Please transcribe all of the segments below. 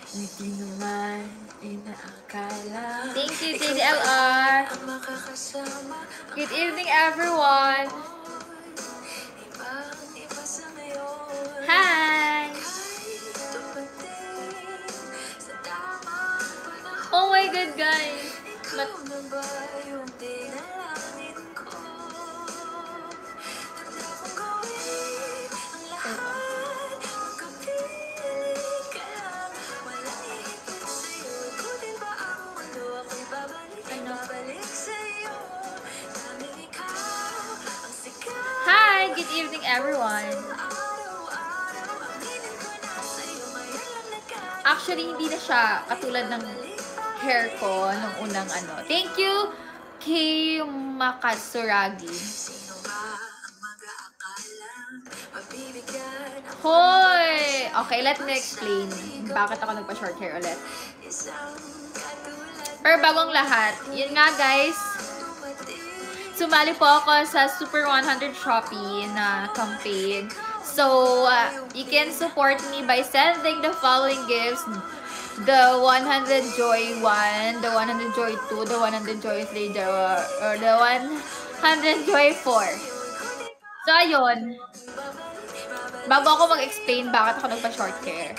Hindi naman inaakala. Thank you, JDLR. Good evening, everyone. Hi. Oh my God, guys. Hi, good evening, everyone. Actually, hindi na siya katulad ng hair ko nung unang ano. Thank you, kay Makatsuragi. Hoy! Okay, let me explain bakit ako nagpa-short hair ulit. Pero bagong lahat, yun nga guys, sumali po ako sa Super 100 Shopee na campaign. So, you can support me by sending the following gifts. The 100 Joy 1, the 100 Joy 2, the 100 Joy 3, or the 100 Joy 4. So, ayun. Bago ako mag-explain bakit ako nagpa-short hair.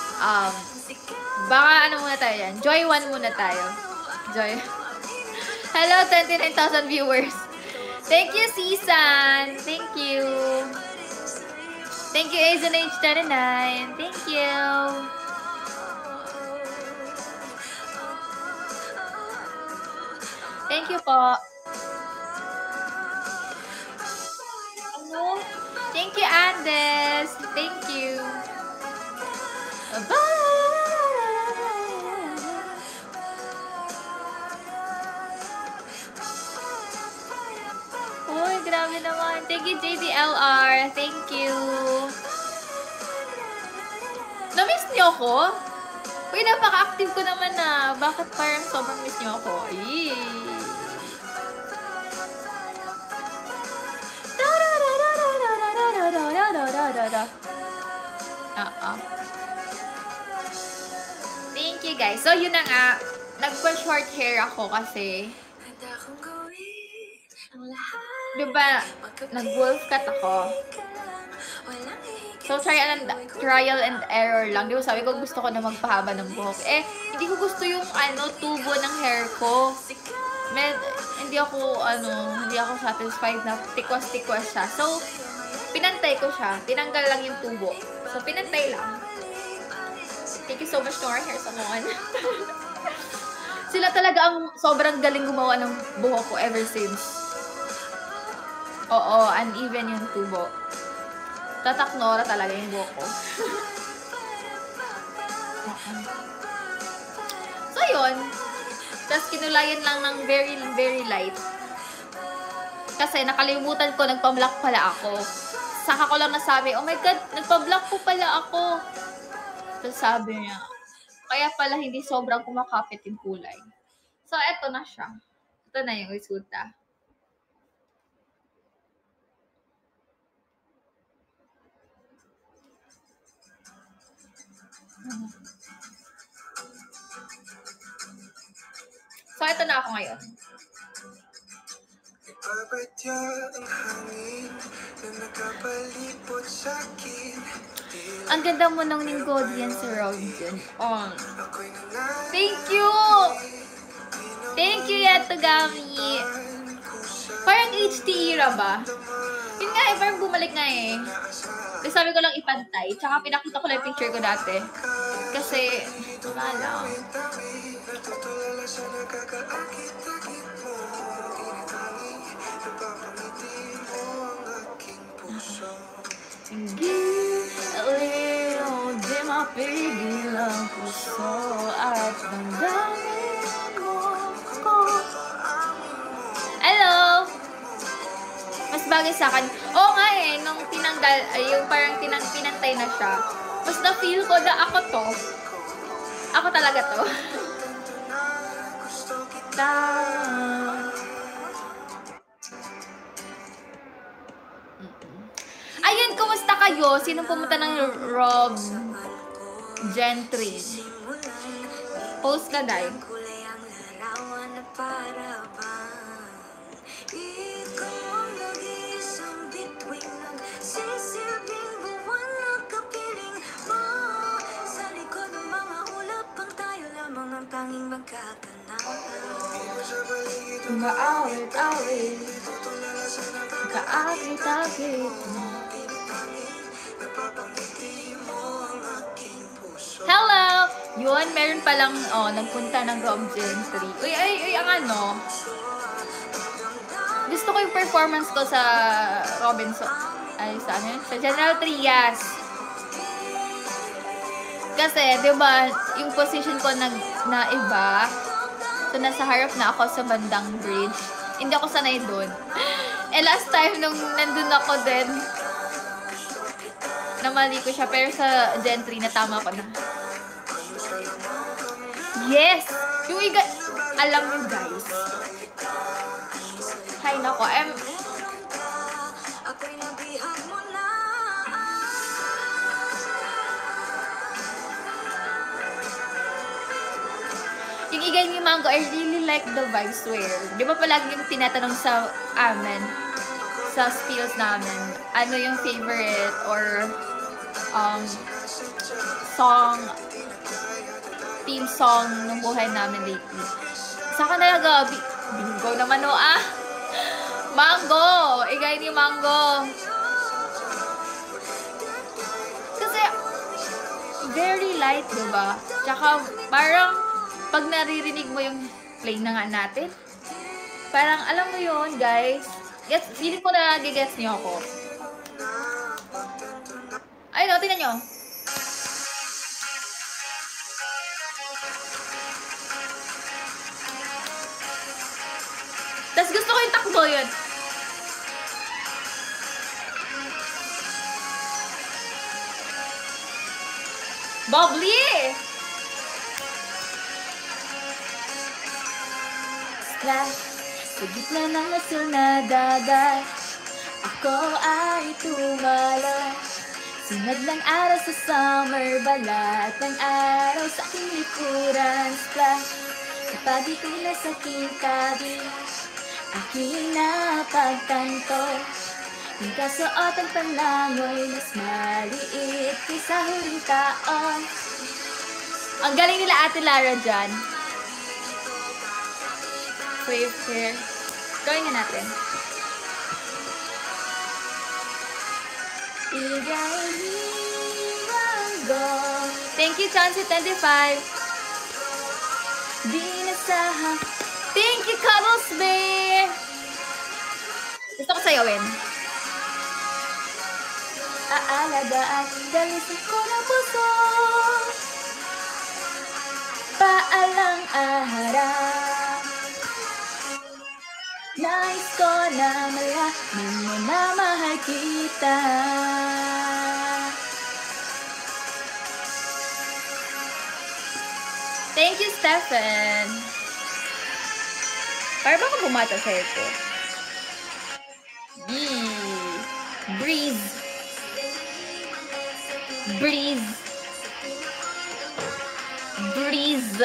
Baka ano muna tayo yan. Joy 1 muna tayo. Joy. Hello, 29,000 viewers. Thank you, Sisan. Thank you. Thank you, AZNH39. Thank you. Thank you po. Ano? Thank you, Andes. Thank you. Bye! Uy, grabe naman. Thank you, JDLR. Thank you. Na-miss niyo ako? Uy, napaka-active ko naman na. Bakit parang sobrang miss niyo ako? Thank you, guys. So, yun na nga. Nagpa-short hair ako kasi diba, nag-wolf cut ako. So, trial and error lang. Diba, sabi ko, gusto ko na magpahaba ng buhok. Eh, hindi ko gusto yung, tubo ng hair ko. Hindi ako satisfied na tikwas-tikwas siya. So, pinantay ko siya. Tinanggal lang yung tubo. So, pinantay lang. Thank you so much to our hair salon. Sila talaga ang sobrang galing gumawa ng buhok ko ever since. Oo, uneven yung tubo. Tataknora talaga yung buhok ko. So, yun. Tapos, kinulayan lang ng very, very light. Kasi, nakalimutan ko, nagpa-black pala ako. Saka ko lang nasabi, oh my God, nagpa-black po pala ako. Tapos, sabi niya, kaya pala hindi sobrang kumakapit yung kulay. So, eto na siya. Ito na yung resulta. So, ito na ako ngayon. Ang ganda mo ng Ningodian surround dyan. Oh. Thank you! Thank you, Yatogami. Parang HD era ba? Yun nga parang bumalik nga eh. Kasi sabi ko lang ipantay. Tsaka pinakita ko lang yung picture ko dati. Kasi, wala lang. Hindi di mapigil ang puso at damdamin mo ko. Hello! Mas bagay sa akin. Oo nga eh, nung tinanggal, yung parang pinantay na siya, mas na-feel ko na ako to. Ako talaga to. Ayun, kumusta kayo? Sinong pumunta ng Rob? Gen 3. Post ka, Day. Maawit-awit, kaakit-akit. Hello! Yun, meron palang, nagpunta ng Rob Gen 3. Uy, ang ano, gusto ko yung performance ko sa Robinson. Ay, sa ano yun? Sa General Trias. Kasi, di ba, yung position ko na iba, so nasa harap na ako sa bandang bridge. Hindi ako sanay dun. Eh, last time nung nandun ako din, namali ko siya, pero sa Gen 3, natama ko na. Yes! Yung alam nyo guys. Hay nako, yung igay ni Mango, I really like the vibes where, di ba palagi yung tinatanong sa amin, sa spills namin, ano yung favorite or song, theme song ng buhay namin lately. Saka talaga, bingo naman o Mango! Igay ni Mango! Kasi, very light, diba? Tsaka, parang, pag naririnig mo yung play na nga natin, parang, alam mo yun, guys. Yes, feeling ko na gigets niyo ako. Ayun, tingnan nyo. Tapos gusto ko yung takbo yun. Bubbly! Splash, sa gitna ng asul na dagat, ako ay tumala. Sinag ng araw sa summer, balat ng araw sa aking likuran. Splash, kapag ito'y nasa aking tabi, aking napagtanto, yung kasuotan panlangoy mas maliit kaysa huling taon. Ang galing nila Ate Lara dyan. Wave hair. Gawin nga natin. Thank you, Chansey25. Di nasaha. Thank you, Cuddles Bear. Gusto ko sayawin. Aalagaan, dalisin ko na puso. Paalang aharap. Nais ko na malaman mo na mahal kita. Thank you, Stephen. Para ba ka bumata sa ito? Breeze. Breeze. Breeze.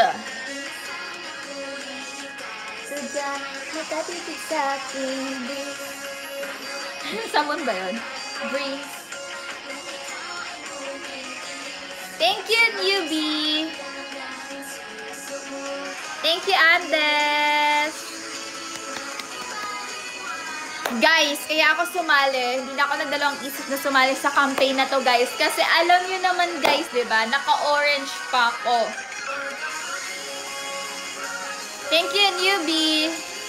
Sadya, nakatitig sa aking breeze. Samon ba yun? Breeze. Thank you, newbie. Thank you, Andes. Guys, kaya ako sumali. Hindi na ako nagdalawang isip na sumali sa campaign na to, guys. Kasi alam nyo naman, guys, diba? Naka-orange pa ako. Thank you, newbie.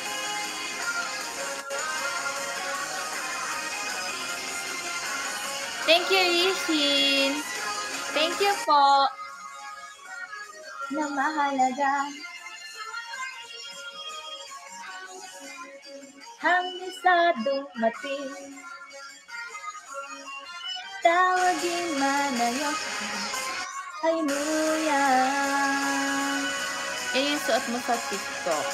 Thank you, Rishin. Thank you po. Na mahalaga. Hanggang sa dumating, tawagin man ngayon, ay nuyan. Yan yung suot mo sa TikTok.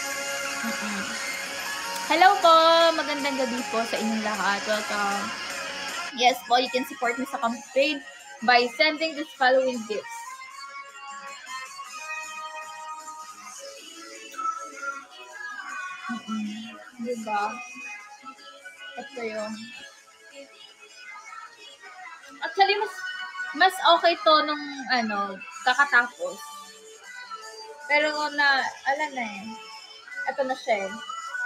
Hello po! Magandang gabi po sa inyong lahat. Welcome. Yes po, you can support me sa campaign. by sending this following gifts. Diba? Ito yun. Actually, mas okay to nung kakatapos. Pero alam na eh. Ito na siya eh.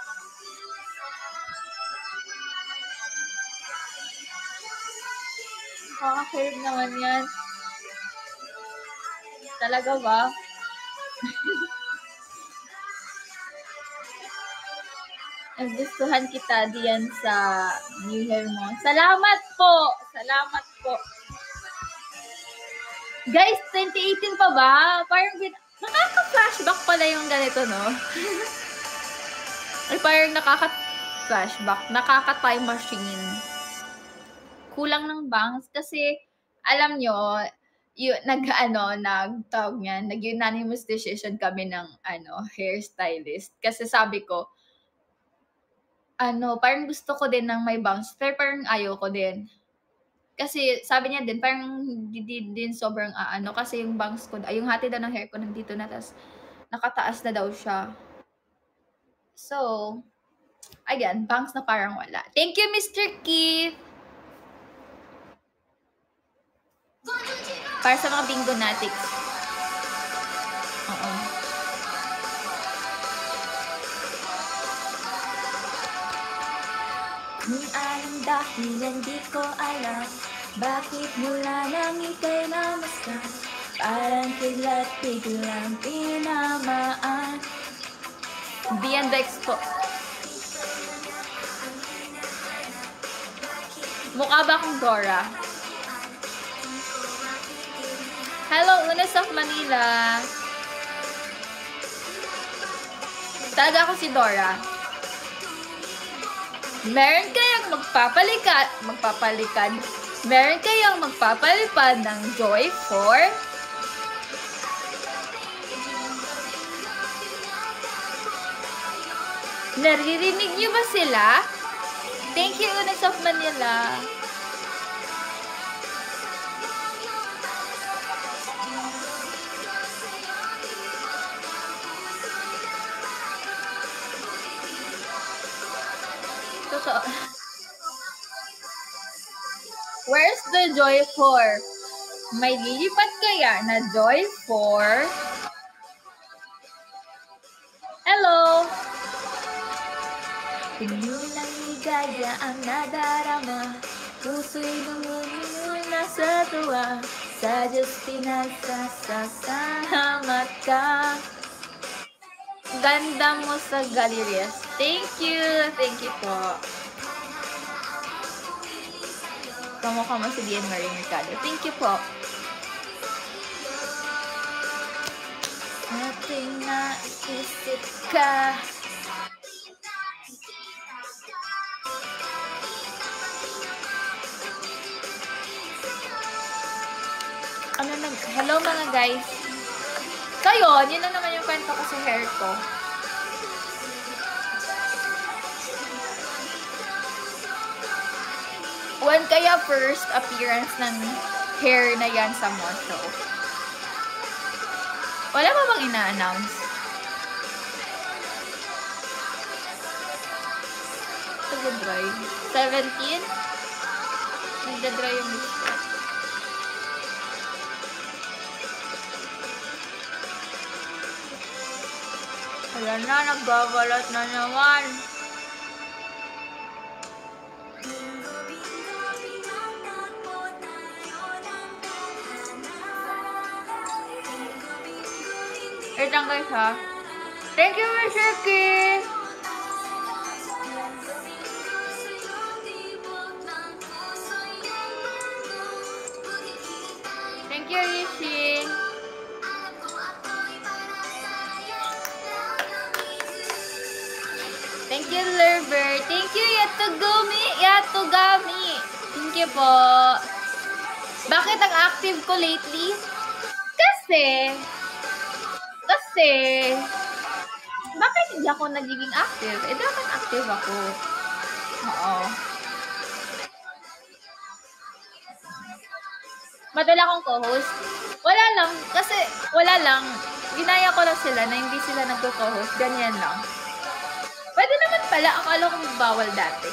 Nakakakilig naman yan. Talaga ba? Nagustuhan kita diyan sa New Year mo. Salamat po! Salamat po! Guys, 2018 pa ba? Parang nakaka-flashback pala yung ganito, no? Ay, parang nakaka-flashback. Nakaka-time machine. Kulang ng bangs kasi, alam nyo, nag-unanimous decision kami ng, hairstylist. Kasi sabi ko, parang gusto ko din ng may bangs, pero parang ayaw ko din. Kasi sabi niya din, parang hindi din sobrang kasi yung bangs ko, yung hati daw ng hair ko nandito na, tas nakataas na daw siya. So, again, bangs na parang wala. Thank you, Mr. Keith! Para sa mga bingo natics. Oo. Kung anong dahilan di ko alam, bakit mula nang ika'y namasdan, parang kilat biglang tinamaan. DIAN Dex po. Mukha ba akong Dora? Hello, Unes of Manila. Talaga ako si Dora. Meron kayang meron kayang magpapalipad ng Joy for naririnig niyo ba sila? Thank you, Unes of Manila. Totoo. Where's the Joy for? May lilipat kaya na Joy for? Hello! Pinulang ligaya ang nadarama, puso'y lumulunod na sa tuwa, sa Diyos pinagsasasamat ka. Ganda mo sa galerias. Thank you po. Kamukha mo si DIAN Marie Mercado. Thank you po. Ating naisip ka. Hello mga guys. So yun na naman yung kwento ko sa hair ko. When kaya first appearance ng hair na yan sa mo show? Wala pa bang ina-announce? Nagda-dry. 17? Nagda-dry yung lipstick. Wala na, nagbabalat na naman. Wait lang guys ha. Thank you, Mr. Keith! Thank you, Rishi! Thank you, Lerber! Thank you, Yatogami! Thank you po! Bakit ang active ko lately? Kasi, bakit hindi ako nagiging active? Dapat active ako. Oo. Madala kong co-host. Wala lang. Kasi, wala lang. Ginaya ko lang sila na hindi sila nagko-co-host. Ganyan lang. Pwede naman pala. Akala ko bawal dati.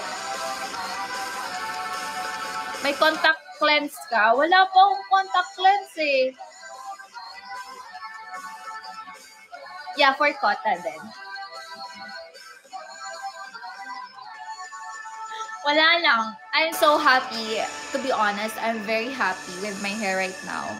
May contact lens ka? Wala pa akong contact lens eh. Yeah, for Kota din. Wala lang. I'm so happy. To be honest, I'm very happy with my hair right now.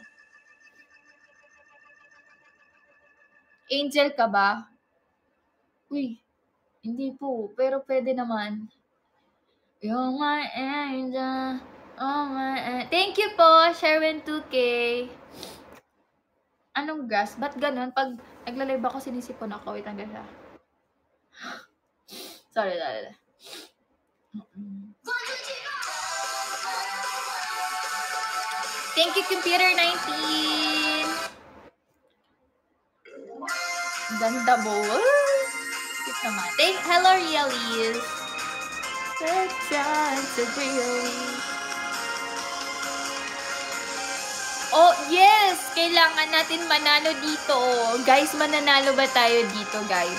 Angel ka ba? Uy, hindi po. Pero pwede naman. You're my angel. Oh my... Thank you po, Sherwin 2K. Anong grass? Ba't ganun? Pag nagla-live ako, sinisipon ako. Wait, hanggang siya. Sorry. Thank you, Computer 19. Ganda mo. Cute naman. Hello, Realies. Good time to really... Oh, yes! Kailangan natin manalo dito. Guys, mananalo ba tayo dito, guys?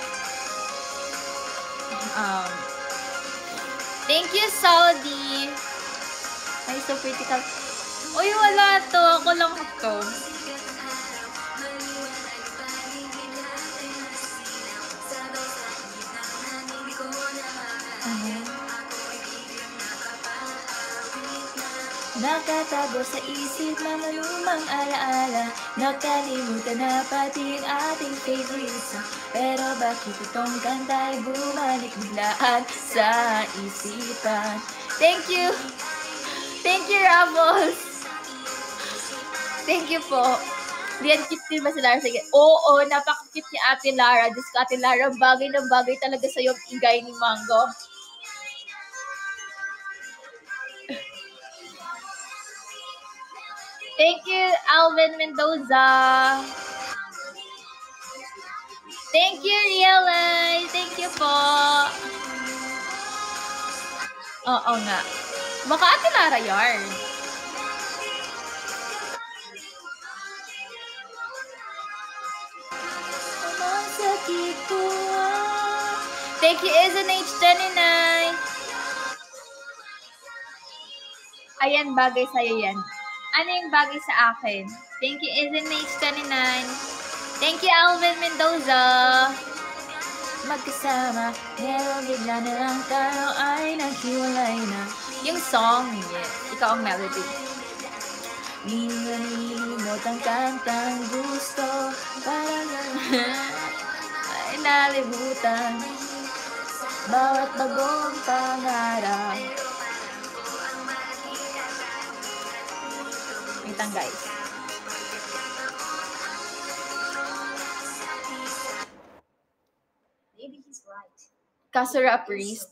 Thank you, Saudi. Ay, so pretty ka. Uy, wala to. Ako lang to. Nakatago sa isip mga lumang alaala. Nakalimutan na pati ang ating favorite song. Pero bakit itong kanta ay bumalik biglaan sa isipan? Thank you! Thank you, Ravos! Thank you po. Diyan, cute din ba si Lara? Sige. Oo, napaka-cute ni Ate Lara. Diyos ko, Ate Lara, bagay na bagay talaga sa'yo ang igay ni Mango. Thank you, Alvin Mendoza. Thank you, Realize. Thank you po. Oo nga. Baka Ate Lara yarn. Thank you, SNH29. Ayan, bagay sa'yo yan. Ano yung bagay sa akin? Thank you, SNH29. Thank you, Alvin Mendoza. Magkasama, pero bigla na lang tayo ay naghiwalay na. Yung song, yes. Ikaw ang melody. Nilimot ang kantang gusto, parang ay nalimutan. Bawat bagong pangarap. Wait lang, guys. Maybe he's right. Kasura Priest.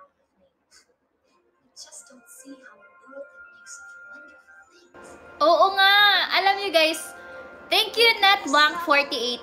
Oo nga! Alam niyo guys, thank you MNL48.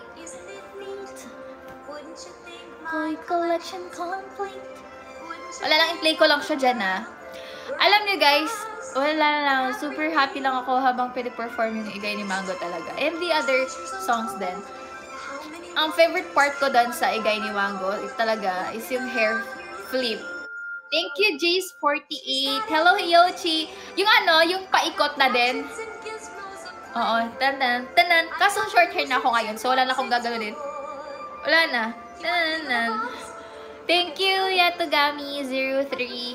Collection complete. Wala lang, i-play ko lang siya dyan Alam niyo guys, wala lang, super happy lang ako habang pini-perform yung igay ni Mango talaga. And the other songs din. Ang favorite part ko doon sa igay ni Mango talaga is yung hair flip. Thank you, Jace48. Hello, Hiyochi. Yung yung paikot na din. Oo, tanan. Kaso short hair na ako ngayon, so wala na akong gagawin. Wala na. Tanan. Thank you, Yatogami03.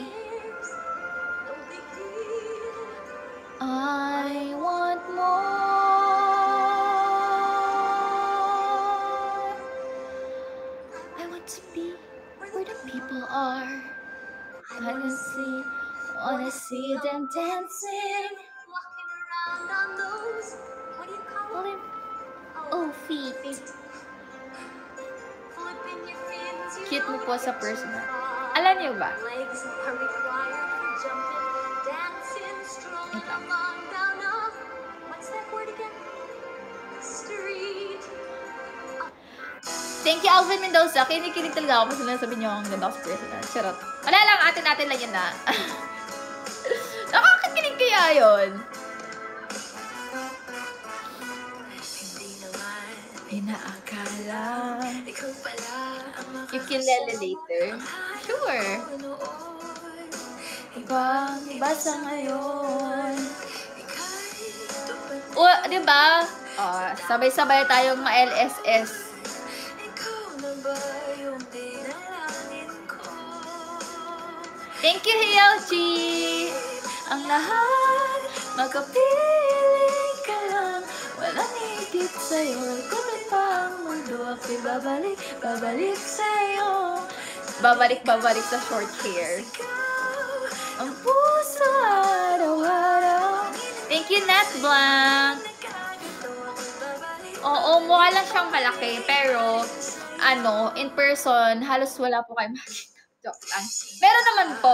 I want more. I want to be where the people are. I wanna see them dancing. Walking around on those, what do you call them? Oh, feet. Cute mo po sa personal. Alam niyo ba? Ito. Thank you, Alvin Mendoza. Kinikilig talaga ako kasi nasabi niyo ang ganda ko sa personal. Charot. Wala lang, atin lang yun Nakakakilig kaya yun. inaakala. Ukulele later. Sure. Ibang basa ngayon. Diba? Sabay-sabay tayong ma-LSS. Thank you, HLG! Ang lahat, magkapiling ka lang. Walang higit sa'yo, ikutin pa ang mundo. Ako'y babalik sa'yo. Babalik sa short hair. Ang puso araw-araw. Thank you, Nat Blanc. Oo, mukha lang siyang malaki. Pero, in person, halos wala po kayo makikita. Joke lang. Meron naman po.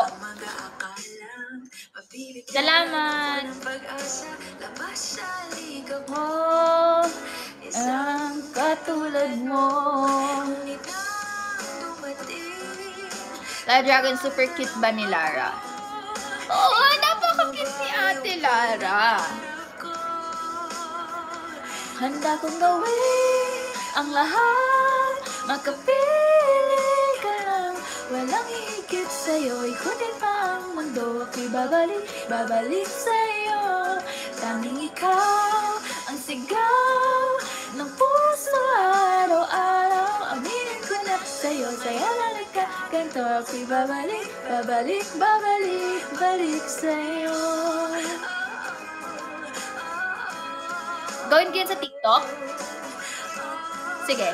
Salamat. Oh, ang katulad mo. La Dragon, super cute ba ni Lara? Oo, napaka-cute ni Ate Lara. Handa kong gawin ang lahat, makapiling ka lang. Walang higit sa'yo, ikutin pa ang mundo. Ako'y babalik sa'yo. Tanging ikaw ang sigaw ng puso araw-araw. Aminin ko na sa'yo, saya lang nagkaganto. Ako'y babalik sa'yo. Gawin ko yun sa TikTok? Sige.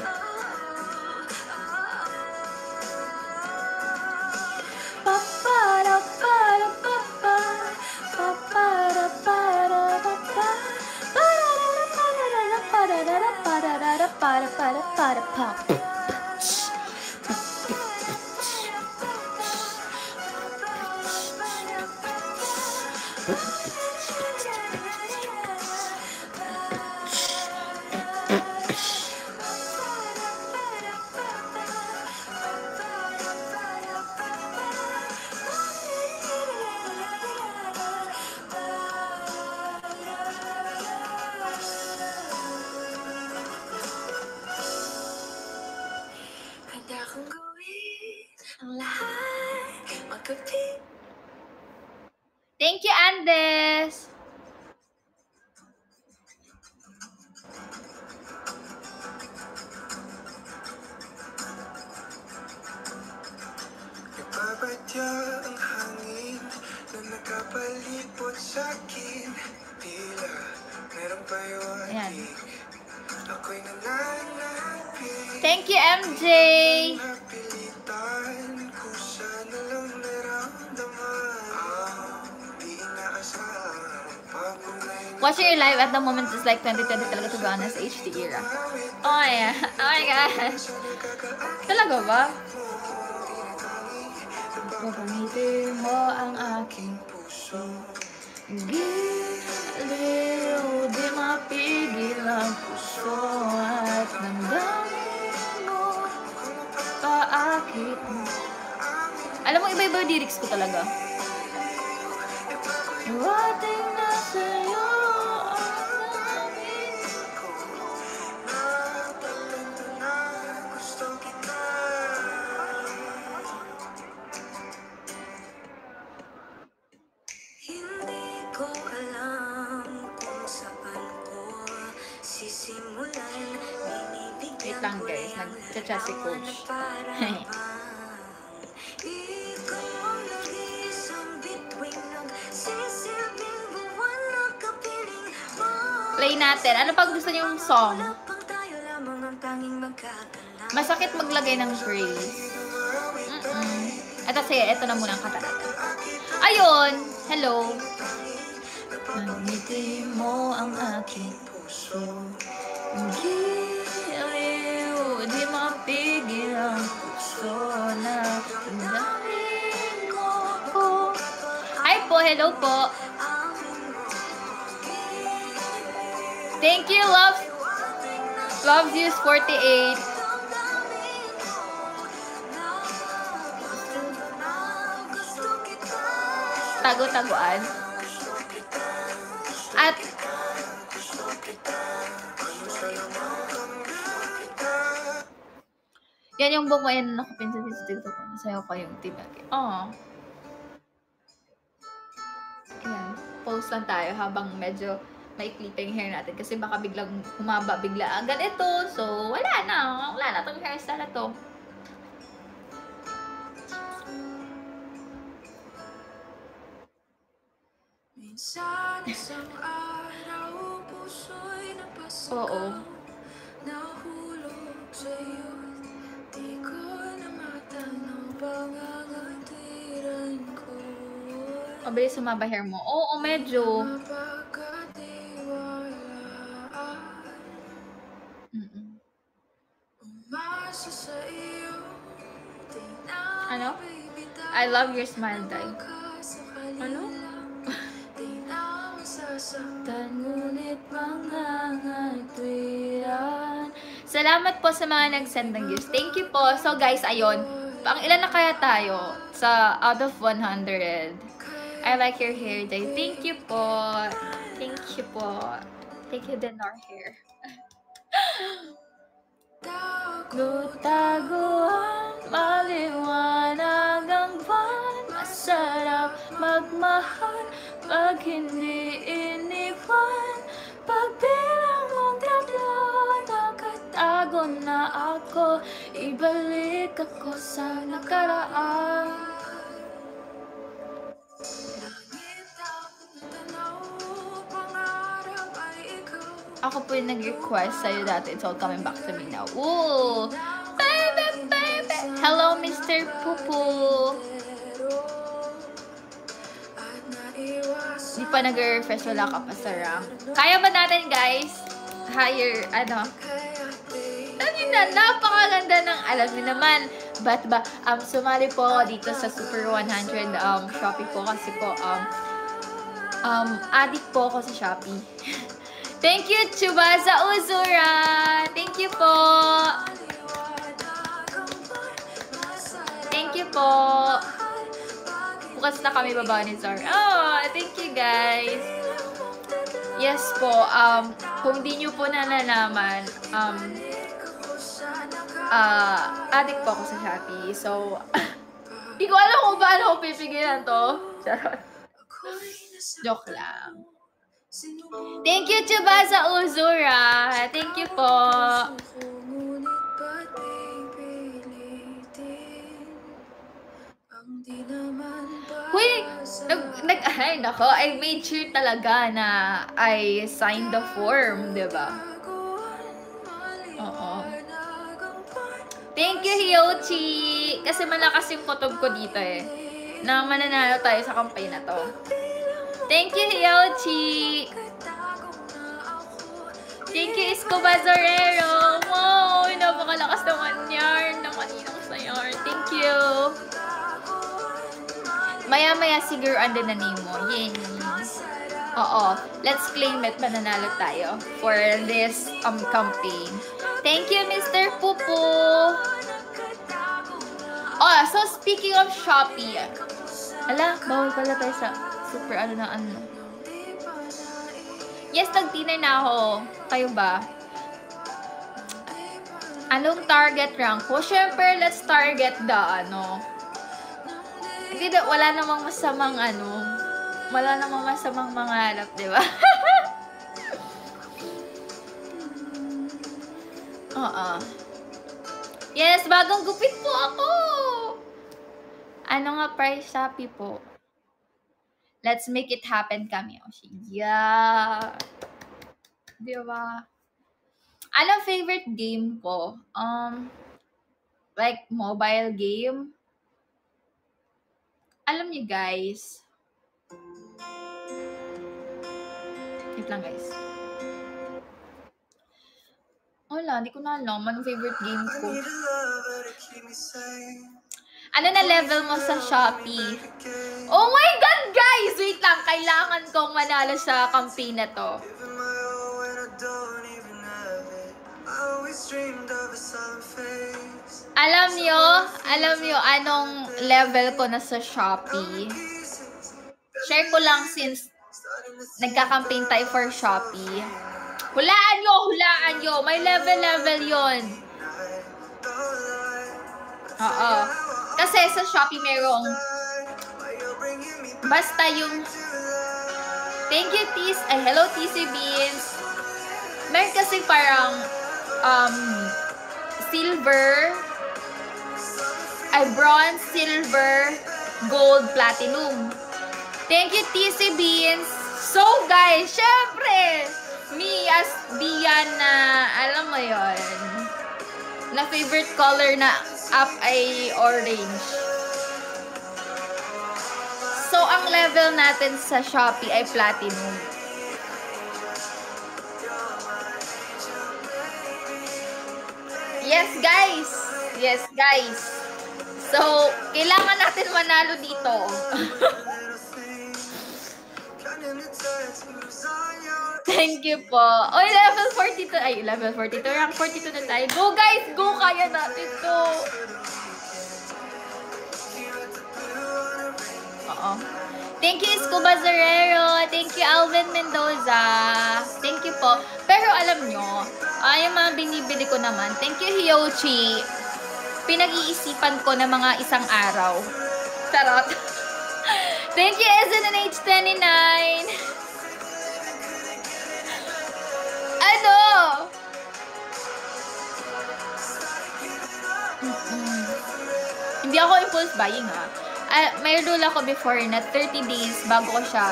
Thank you, Andes. Nagbabatya ang hangin na nakapalipot sa'kin. Tila meron payotik. Ako'y nananapin. Thank you, MJ. Napilitan ko sana lang naramdaman. Di inaasahan. Watching your live at the moment is like 2020 talaga, to be honest, HD era. Oh yeah. Oh my God. Talaga ba? Gagamitin mo ang aking puso. Giliw, di mapigil ang puso. At damdamin mo, paakit mo. Alam mo, iba-iba yung lyrics ko talaga. Duwating na sa'yo ang namin ko. Napagtanto na gusto kita. Hindi ko alam kung saan ko sisimulan. Wait lang guys, nag-chat si coach. Play natin. Ano pag gusto niyo yung song? Masakit maglagay ng phrase. Ito sige, ito na muna ang kata natin. Ayun! Hello! Pagnitin mo ang aking puso. Giliw, di mapigil ang puso na damdamin ko. Hi po, hello po. Thank you, loves you 48. Tago-taguan. At Yan yung buko yan na nakapinsan sa TikTok ko. Nasayaw ko yung tibagi. Oh. Ayan. Post lang tayo habang medyo may clipping hair natin. Kasi baka biglang humaba bigla agad ito. So, wala na. Wala na itong hairstyle na to. Minsan isang araw puso'y napasagaw. Oo. Nahulog sa'yo, di ko na matanaw pangangatiran ko. Mabilis sumaba hair mo. Oo, medyo. Umasa sa iyo, Ano? I love your smile, Day. Ano? Saktan ngunit mangangatwiran. Salamat po sa mga nag-send ng gifts. Thank you po. So guys, ayun. Pang ilan na kaya tayo sa out of 100? I like your hair, Day. Thank you po. Thank you po. Thank you din our hair. Taguan, maliwanag ang buwan. Masarap magmahal pag hindi iniwan. Pagbilang mong tatlo, nakatago na ako. Ibalik ako sa nakaraan. Ako po yung nag-request sa'yo dati. It's all coming back to me now. Ooh! Baby, baby! Hello, Mr. Pupu! Di pa nag-refresh. Wala ka pa sa rank. Kaya ba natin, guys? Higher, ano? Napakaganda ng, alam niyo naman, ba't ba, sumali po ako dito sa Super 100 Shopee po kasi po, addict po ako sa Shopee. Thank you, Chubasa Uzura! Thank you po! Thank you po! Bukas na kami baba ni Zar. Oh, thank you guys! Yes po, kung di nyo po nalalaman, addict po ako sa Shopee. So, di ko alam kung paano ko pipigilan to. Charot. Joke lang. Thank you, Chubasa Uzura. Thank you po. Huy, ay, nako, I made sure talaga na I signed the form, diba? Oo. Thank you, Hyochi. Kasi malakas yung kutob ko dito eh. Na mananalo tayo sa campaign na to. Thank you, Hyochi. Thank you, Isko Bazarero. Wow, napakalakas naman yarn. Namaninang sa yarn. Thank you. Maya-maya siguro andun na name mo. Yay. Oo. Let's claim it. Mananalo tayo for this campaign. Thank you, Mr. Pupu. Oh, so speaking of Shopee. Ala, bawal pala tayo sa super ano. Yes, nag-dinner na ako. Kayo ba? Anong target rank ko? Siyempre, let's target the Hindi, wala namang masamang wala namang masamang mangalap, di ba? Oo. Yes, bagong gupit po ako! Ano nga price Shopee po? Let's make it happen kami. Yeah. Di ba? Anong favorite game ko? Like mobile game. Alam niyo guys. Wait lang guys. Wala, hindi ko na alam. Anong favorite game ko? Ano na level mo sa Shopee? Oh my God, guys! Wait lang, kailangan kong manalo sa campaign na to. Alam nyo anong level ko na sa Shopee? Share ko lang since nagka-campaign tayo for Shopee. Hulaan nyo! May level yon. Oo. Kasi sa Shopee merong basta yung thank you Tis, ay hello TC Beans. Meron kasi parang silver, ay bronze, silver, gold, platinum. Thank you TC Beans. So guys, syempre, me as DIAN na alam mo yon, na favorite color na up ay orange. So, ang level natin sa Shopee ay platinum. Yes, guys! Yes, guys! So, kailangan natin manalo dito. Thank you po. Oy, level 42. Ay, level 42. Rank 42 na tayo. Go, guys! Go! Kaya natin to. Oo. Thank you, Scuba Zarero. Thank you, Alvin Mendoza. Thank you po. Pero alam nyo, yung mga binibili ko naman, thank you, Hyochi. Pinag-iisipan ko na mga isang araw. Charot. Thank you, SNH29. Ano? Hindi ako impulse buying, ha. May rule ako before na 30 days bago ko siya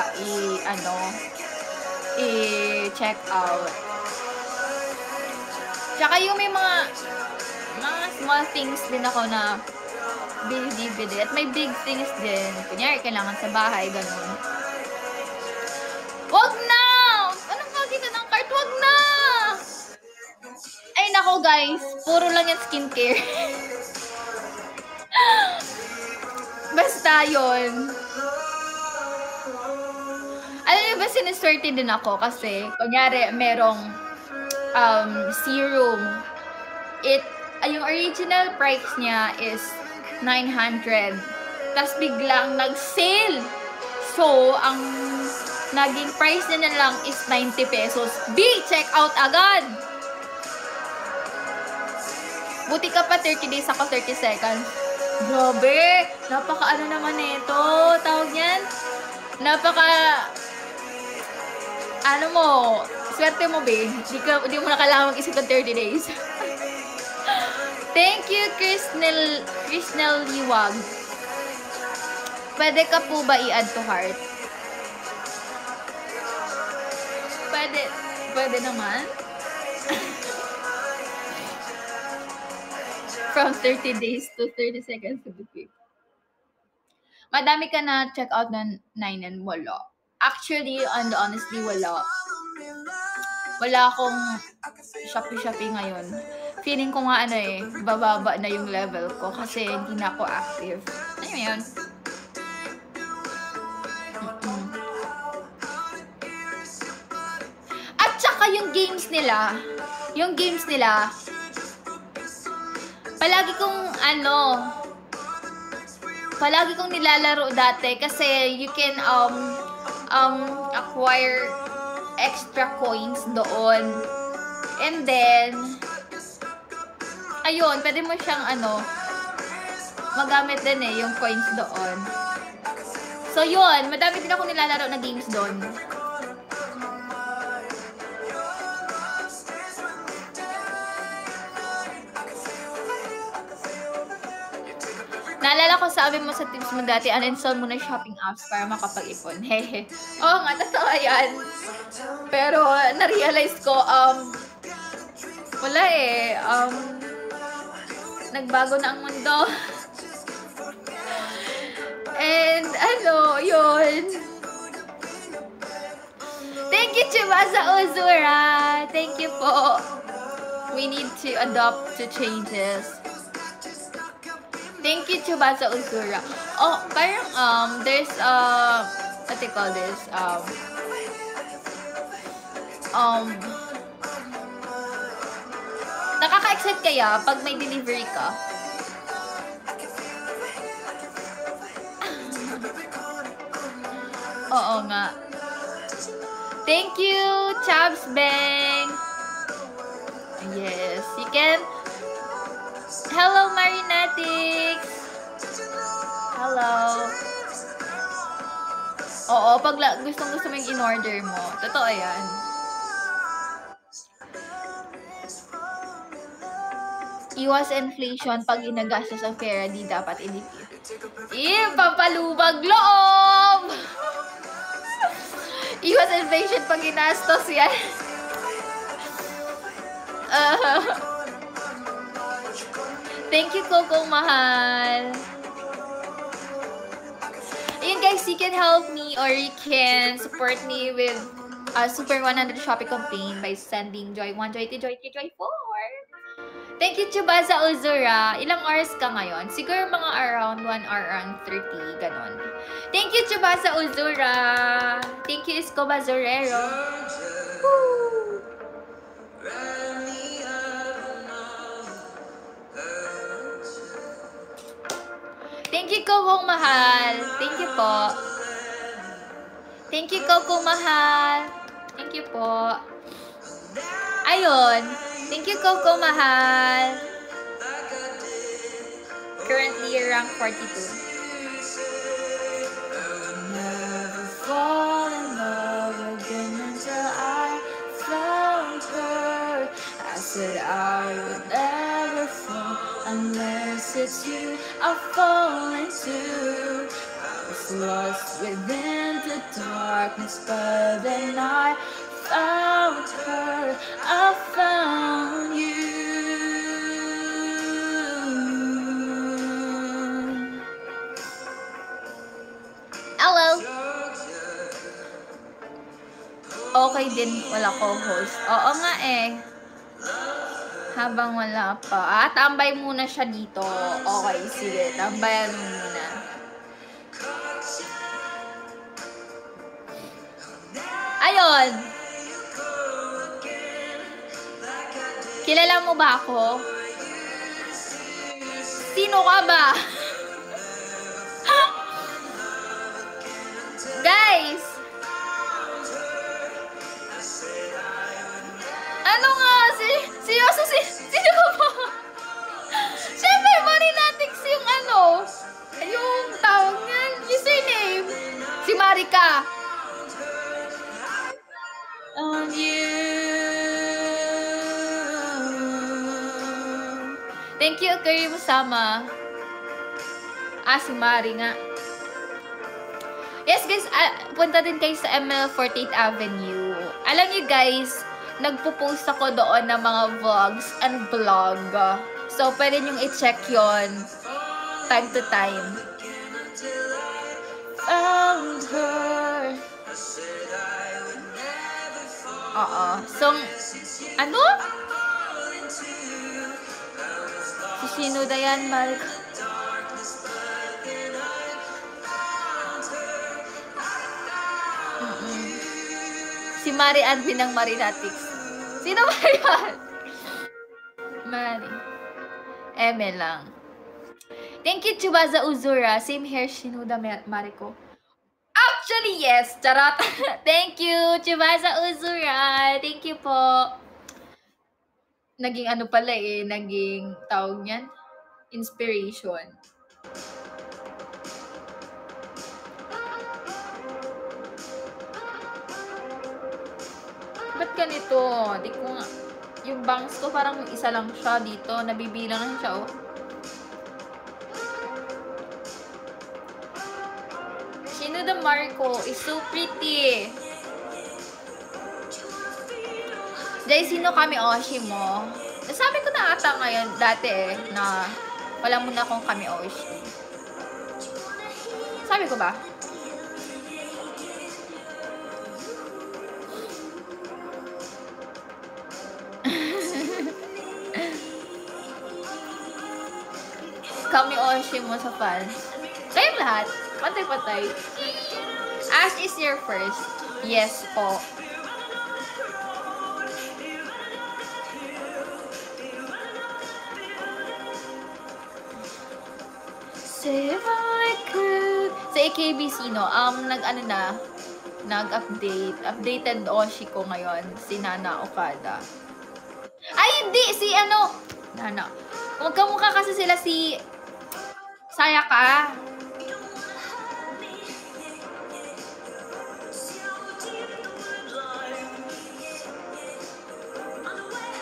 i-check out. Tsaka yung may mga small things din ako na bili. At may big things din. Kunyari, kailangan sa bahay, ganun. Wag na! Anong kagi ka ng cart? Wag na! Ay, nako guys. Puro lang yung skincare. Basta yun. Alam niyo ba, siniswerte din ako kasi, kunyari, merong serum. Yung original price niya is 900. Tapos biglang nag-sale. So, ang naging price niya na lang is 90 pesos. Check out agad! Buti ka pa 30 days ako, 30 seconds. Grabe! Napaka naman ito. Tawag yan? Swerte mo, be. Di mo na kailangan mag-isip ng 30 days. Thank you, Krisnel Liwag. Pwede ka po ba i-add to heart? Pwede naman. From 30 days to 30 seconds to be quick. Madami ka na check out ng 9 wala. Actually, honestly, wala. Wala akong Shopee ngayon. Feeling ko nga bababa na yung level ko kasi hindi na ako active. Ano yun? At saka yung games nila, palagi kong nilalaro dati kasi you can acquire extra coins doon. And then ayun, pwede mo siyang magamit din yung coins doon. So yun, madami din ako nilalaro na games doon. Naalala ko, sabi mo sa tips mo dati, uninstall mo na shopping apps para makapag-ipon. Hehe. Oo nga, totoo yan. Pero, na-realize ko, wala nagbago na ang mundo. And, yun. Thank you, Chibasa Uzura. Thank you po. We need to adopt to changes. Thank you, Chubasa Uzura. Oh, parang, there's, what they call this, nakaka-excite kaya pag may delivery ka? Oo nga. Thank you, Chabs Bang. Yes, you can. Hello, Marinati. totoo. Pag gustong-gusto mo yung in-order mo. Totoo yan. Iwas inflation pag ginagastos sa pera, di dapat ilipid. Papalubag loob! Iwas inflation pag ginastos yan. Thank you, Coco Mahal. Ayun guys, you can help me or you can support me with a Super 100 Shopee campaign by sending Joy 1, Joy 2, Joy 3, Joy 4. Thank you, Chubaza Uzura. Ilang hours ka ngayon? Siguro mga around 1 hour, around 30, ganon. Thank you, Chubaza Uzura. Thank you, Isko Bazorero. Woo! Thank you, Kokong Mahal. Thank you po. Thank you, Kokong Mahal. Thank you po. Ayun. Thank you, Coco Mahal. Currently, rank 42. Never fall in love again until I found her. I said I would never fall unless it's you I fall into. I was lost within the darkness, but then I found her, I found you. Hello. Okay din, wala co-host. Oo nga eh. Habang wala pa. Tambay muna siya dito. Okay, sige. Tambayan mo muna. Ayun. Kilala mo ba ako? Sino ka ba? Guys! Ano nga? Seryoso, sino ka ba? Siyempre, Marinatics yung ano? Yung tawag niyan, username. Si Marika. On you. Thank you, Curry Musama. Si Mari nga. Yes, guys, punta din kayo sa MNL48 Avenue. Alam niyo, guys, nagpo-post ako doon ng mga vlogs and vlog. So, pwede niyong i-check yon time to time. Found her. Oo. So, ano? Sino Dayan, Mark? Si Mari Admin ng Marinatics. Sino ba yan? Mari. Eme lang. Thank you, Chubaza Uzura. Same hair, Shinuda Mariko. Actually, yes. Charot. Thank you, Chubaza Uzura. Thank you po. Naging ano pala eh. Naging tawag niyan. Inspiration. Ba't ganito? Di ko nga. Yung bangs ko parang isa lang siya dito. Nabibilang lang siya, oh. Shinuda Mariko is so pretty. Dahil sino kami Oshi mo? Nasabi ko na ata ngayon dati eh, na wala muna akong kami Oshi. Sabi ko ba? Kami Oshi mo sa fans. Kayong lahat. Patay-patay. Ash is your first. Yes po. Say if I could. Sa AKB sino? Nag-ano na? Nag-update. Updated Oshi ko ngayon. Si Nana Okada. Ay, hindi! Si ano? Nana. Magkamukha kasi sila si Sayaka.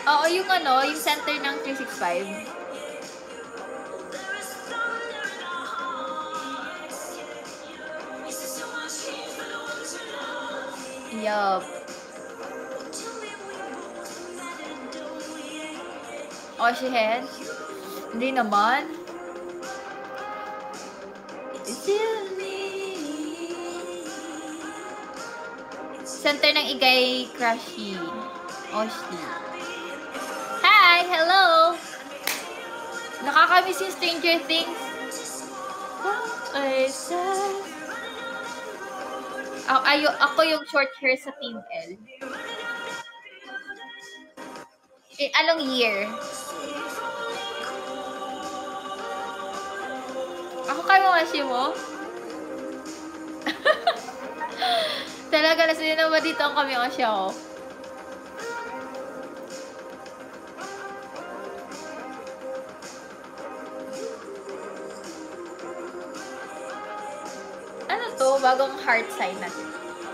Oo, yung ano, yung center ng 365. Yup. Oshihen? Hindi naman. Center ng Igay Crushy. Oshi. Hi! Hello! Nakakamiss yung Stranger Things. Ako yung short hair sa Team L. Anong year? Ako kayo kasi mo? Talaga, nasa din naman dito ang kami kasi ako. Ano to? Bagong heart sign natin.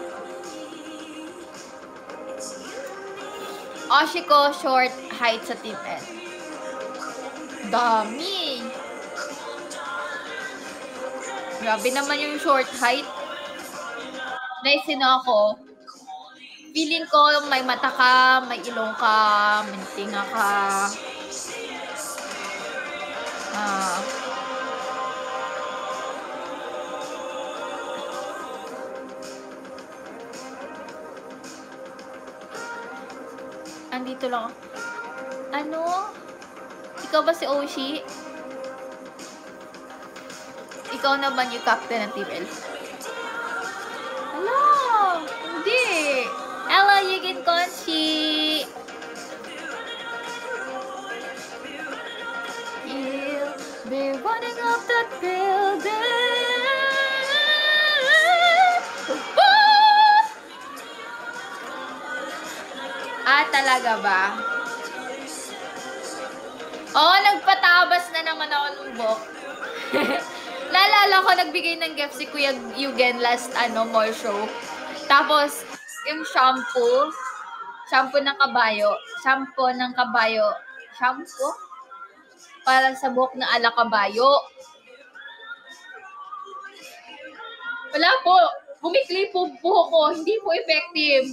Oshi ko, short height sa Team N. Dami! Grabe naman yung short height. Nice na ako. Feeling ko may mata ka, may ilong ka, may tinga ka. Andito lang. Ano? Ikaw ba si Oshi? Ikaw naman yung captain ng Team L. Hello! Hindi! Hello, Yugin Konshi! You'll be running up that building. Talaga ba? Oo, nagpatabas na naman ako ng buhok. Naalala ko, nagbigay ng gift si Kuya Yugen last mall show. Tapos, yung shampoo ng kabayo, shampoo para sa buhok na ala kabayo. Wala po, bumikli po buhok ko, hindi po effective.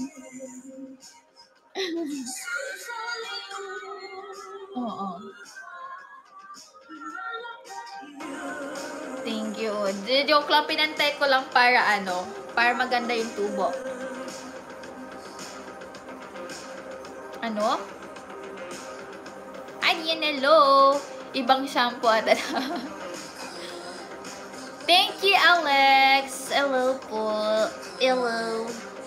Oo. Thank you. Joke lang, pinantay ko lang para para maganda yung tubo. Ano? Ay, yan, hello. Ibang shampoo ata. Thank you, Alex. Hello po. Hello.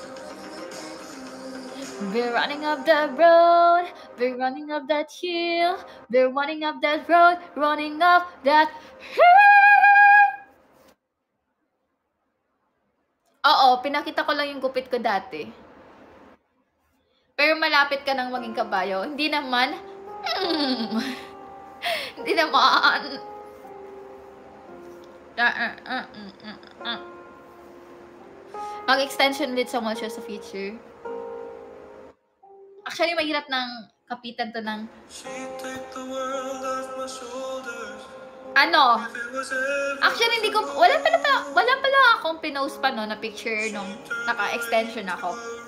We're running up the road. We're running up that hill. We're running up that road. Running up that hill. Oo, pinakita ko lang yung gupit ko dati. Pero malapit ka nang maging kabayo. Hindi naman. Hindi naman. Mag-extension ulit sa mga show sa future. Actually, mahirap ng kapitan to ng Actually, hindi ko wala pala akong pinost pa na picture nung naka-extension ako.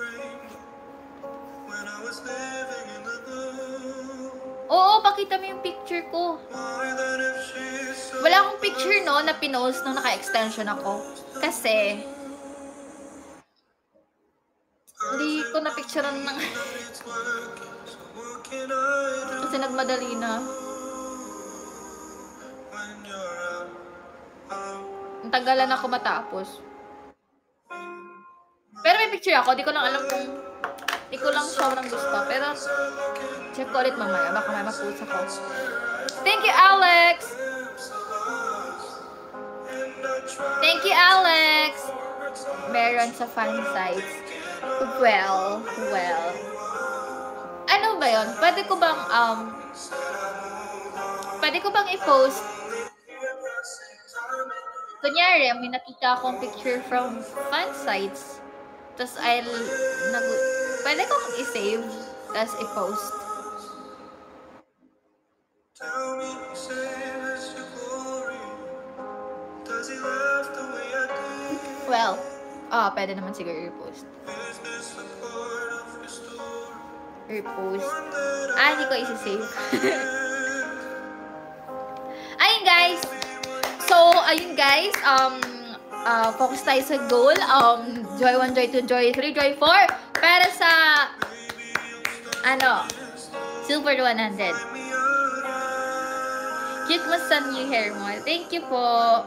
Oo, pakita mo yung picture ko. Wala akong picture na pinost nung naka-extension ako. Kasi hindi ko na-picturean ng kasi nagmadali na. Ang tagalan ako matapos. Pero may picture ako. Di ko lang alam kung di ko lang sobrang gusto. Pero check ko ulit mamaya. Baka may mapost ako. Thank you, Alex! Thank you, Alex! Meron sa fan sites. Well. Ano ba yun? Pwede ko bang i-post? Kunyari, may nakita akong picture from fan sites. Tapos pwede kong i-save, tapos i-post. Pwede naman siguro repost. Repost. Hindi ko isi-save. Ayun guys. So, ayun guys. Focus tayo sa goal. Joy 1, Joy 2, Joy 3, Joy 4. Para sa, Silver 100. Cute mo sa new hair mo. Thank you po.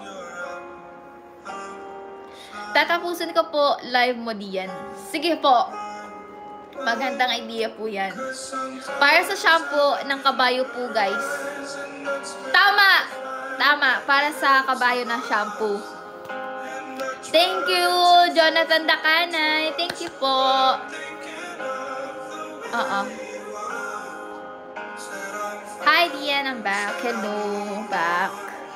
Tatapusin ko po live mo diyan. Sige po. Magandang idea po yan. Para sa shampoo ng kabayo po, guys. Tama! Tama. Para sa kabayo na shampoo. Thank you, Jonathan Dakanay. Thank you po. Hi, Dian. I'm back. Hello. Back.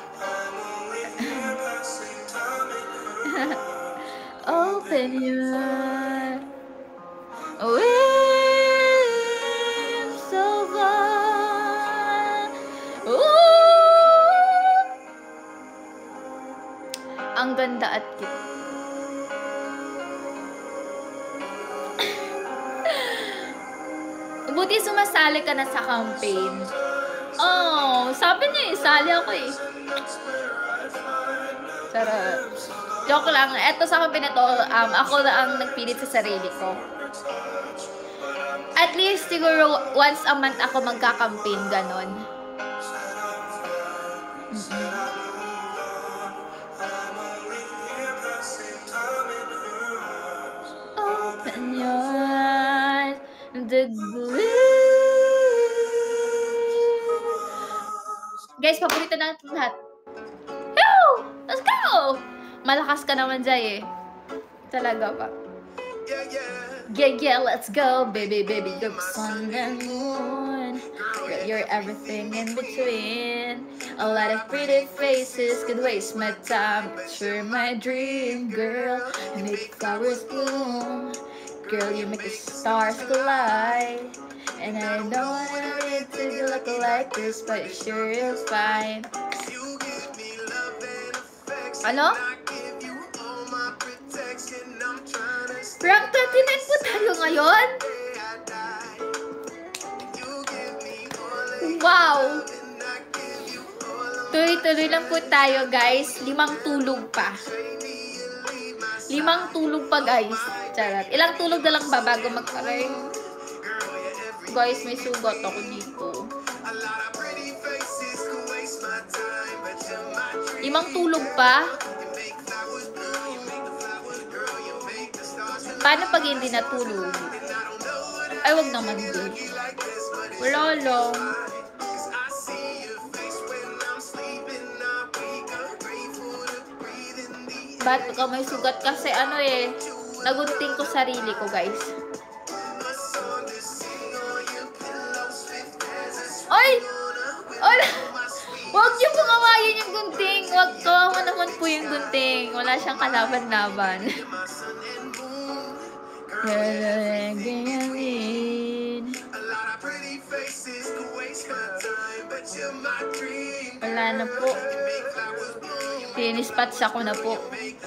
Open your eyes. I'm so far. Ang ganda at cute. Buti sumasali ka na sa campaign. Sabi niya sali ako eh. Sarap. Joke lang. Eto sa campaign na to, ako na ang nagpilit sa sarili ko. At least, siguro, once a month ako magka-campaign, ganon. Open your eyes, the blue. Guys, paborito na natin lahat. Yo! Let's go! Malakas ka naman, Jay eh. Talaga ba? Yeah, let's go, baby, you're sun and moon. You're everything in between. A lot of pretty faces could waste my time, but you're my dream, girl. You make flowers bloom, girl. You make the stars collide. And I know I don't need to look like this, but you sure is fine. Ano? Rank 39 po tayo ngayon? Wow! Tuloy-tuloy lang po tayo, guys. 5 tulog pa. 5 tulog pa, guys. Charot. Ilang tulog na lang ba bago mag-aray? Guys, may sugat ako dito. 5 tulog pa? Paano pag hindi natulog? Ay, wag naman din. Wala lang. Ba't ka may sugat? Kasi nagunting ko sarili ko, guys. Ay! Wala! Huwag niyo pong awayin yung gunting. Huwag, kawawa naman po yung gunting. Wala siyang kalaban-laban. Wala na po. Finish patch ako na po.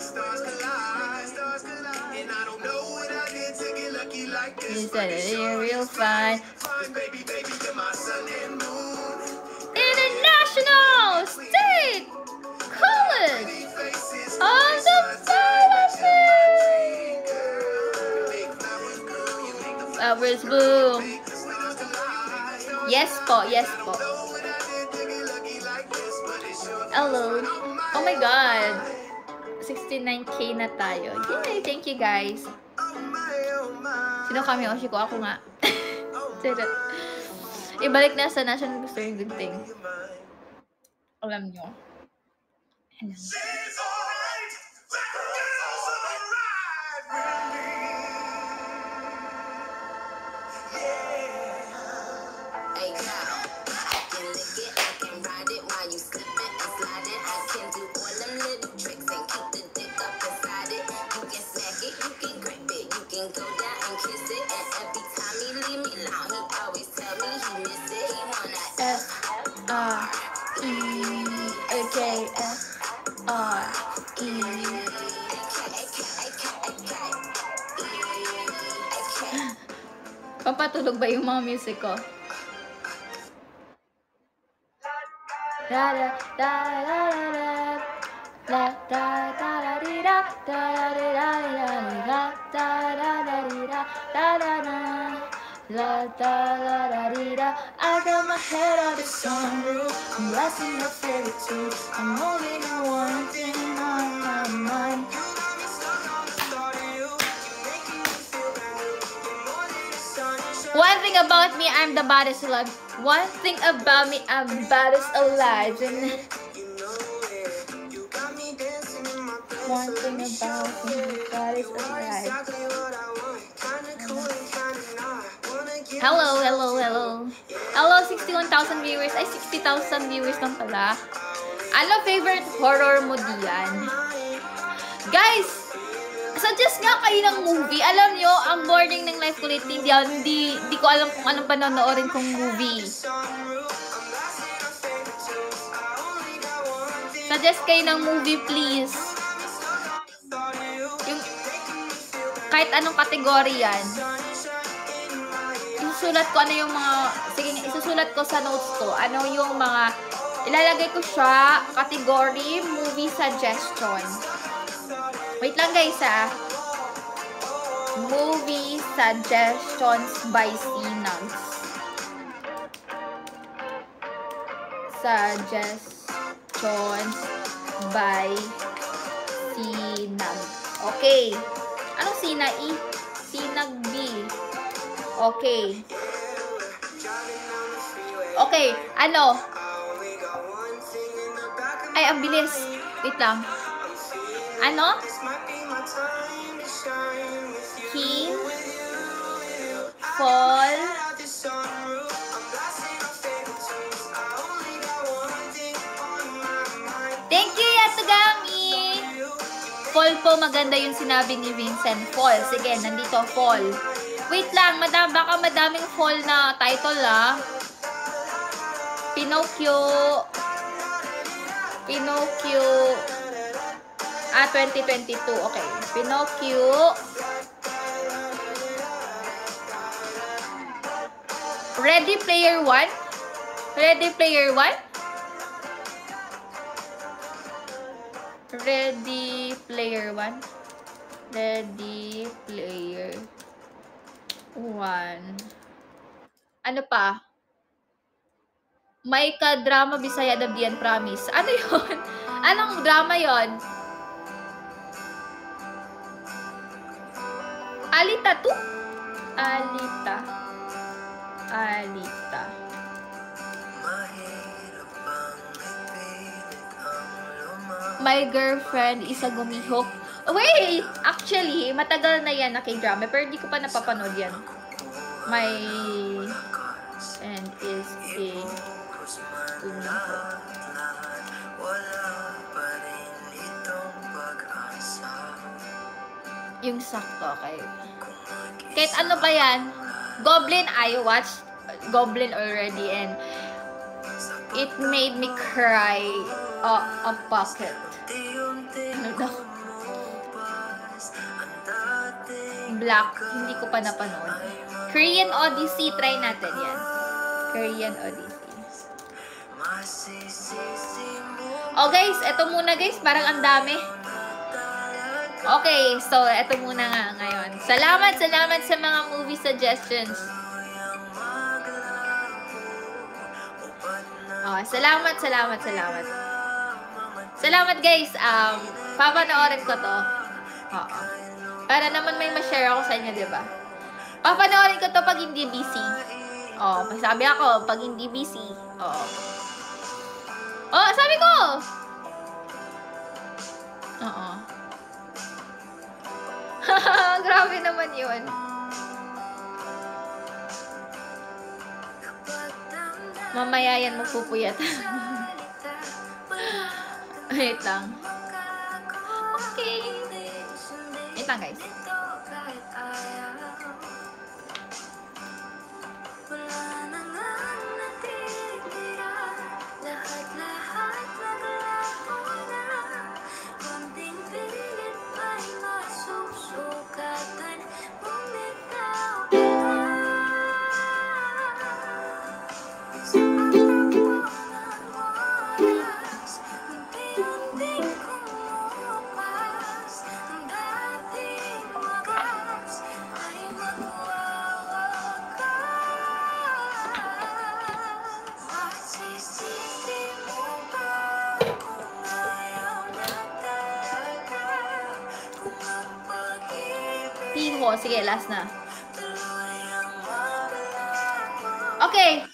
You said you're real fine. International State College of the Philippines. Flowers bloom. Yes po, yes po. Hello. Oh my God. 69K na tayo. Yay! Thank you, guys. Sino kami? Oshi ko. Ako nga. Ibalik na sa national gusto yung gunting. Alam nyo. Pampatulog ba yung mga music ko? Da da da da da da da da da da da da da da. I got my head on the sunroof. I'm blasting my favorite tune. I'm only got one thing on my mind. One thing about me, I'm the baddest alive. One thing about me, I'm the baddest alive. One thing about me, baddest alive. Hello, hello, hello. Hello, 61,000 viewers. Ay, 60,000 viewers lang pala. Ano favorite horror mo diyan? Guys, suggest nga kayo ng movie. Alam nyo, ang boarding ng life ko lately, hindi ko alam kung anong panonoorin kong movie. Suggest kayo ng movie, please. Yung, kahit anong kategory yan. Isusulat ko ano yung mga, sige, isusulat ko sa notes ko. Ano yung mga, ilalagay ko siya, category, movie suggestion. Wait lang guys ah. Movie suggestions by Sinag. Suggestions by Sinag. Okay. Anong Sina E? Sinag B. Okay. Okay. Ano? Ay, ang bilis. Wait lang. Ano? King, fall, thank you, Yatugami! Fall po, maganda yung sinabi ni Vincent. Fall. Sige, nandito, fall. Wait lang, baka madaming fall na title, ah. Pinocchio. 2022. Okay. Pinocchio. Ready Player One? Ready Player One? Ready Player One? Ready Player One. Ano pa? May ka-drama Bisaya na DIAN, promise. Ano yun? Anong drama yon? Alita 2? Alita. My girlfriend is a gumihok. Wait! Actually, matagal na yan na K-drama, pero di ko pa napapanood yan. My and is a gumihok. Yung sakto, okay. Kahit ano ba yan? Goblin, I watched Goblin already and it made me cry a pocket. Ano daw? Black, hindi ko pa napanood. Korean Odyssey, try natin yan. Korean Odyssey. Oh guys, eto muna guys, parang ang dami. Okay, so eto muna nga ngayon. Salamat sa mga movie suggestions. Oh, salamat. Salamat guys. Papanoorin ko to. Oo. Para naman may ma-share ako sa inyo, 'di ba? Papanoorin ko to pag hindi busy. Oh, sabi ako pag hindi busy. Oo. Oh, sabi ko. Oo. Grabe naman yun. Mamaya yan magpupuyat. Wait lang. Okay. Wait lang guys. ko. Sige, last na. Okay.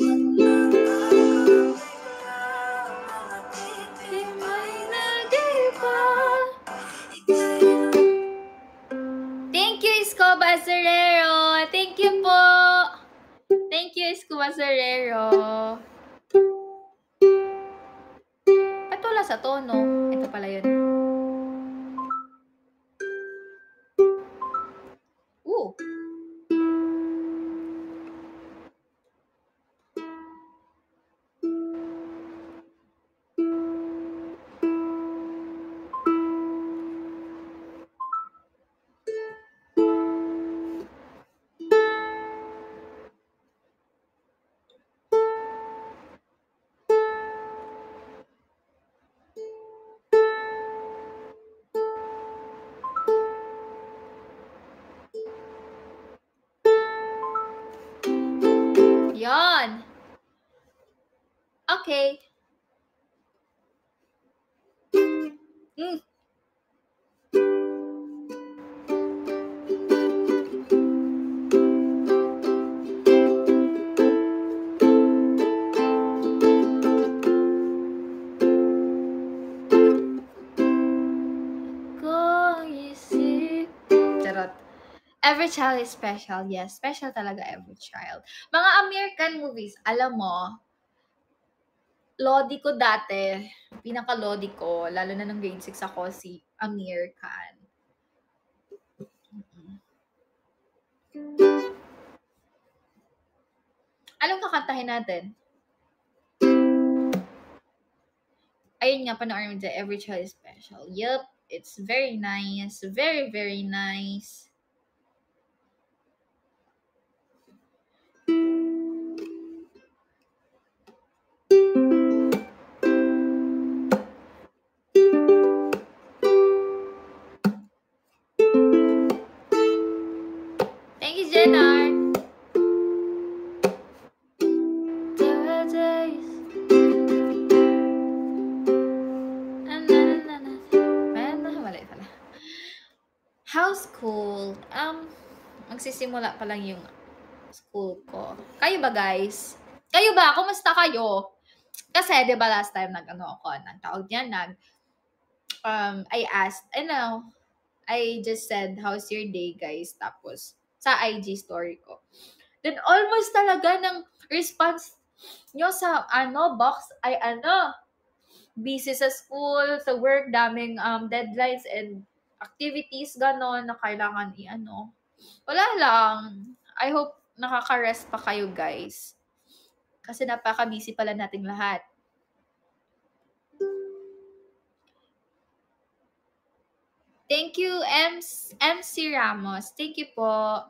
Thank you, Isko Basurero. Thank you po. Thank you, Isko Basurero. Ba't wala sa tono? Ito pala yun. Ooh. Yon. Okay. Charot. Every child is special. Yes, special talaga every child. Mga American movies, alam mo, lodi ko dati, pinaka-lodi ko, lalo na nung grade 6 ako, si Amir Khan. Anong kakantahin natin? Ayun nga, panoorin mo dyan, Every Child is Special. Yup, it's very nice. Very, very nice. Thank you, Jennar. How's school? Magsisimula pa lang yung school ko. Kayo ba, guys? Kayo ba? Kumusta kayo? Kasi, di ba last time I asked, I just said, how's your day, guys? Tapos, sa IG story ko. Then, almost talaga ng response nyo sa, box ay, busy sa school, sa work, daming deadlines and activities, ganon, na kailangan Wala lang. I hope nakaka-rest pa kayo, guys. Kasi napaka-busy pala nating lahat. Thank you, MC Ramos. Thank you po.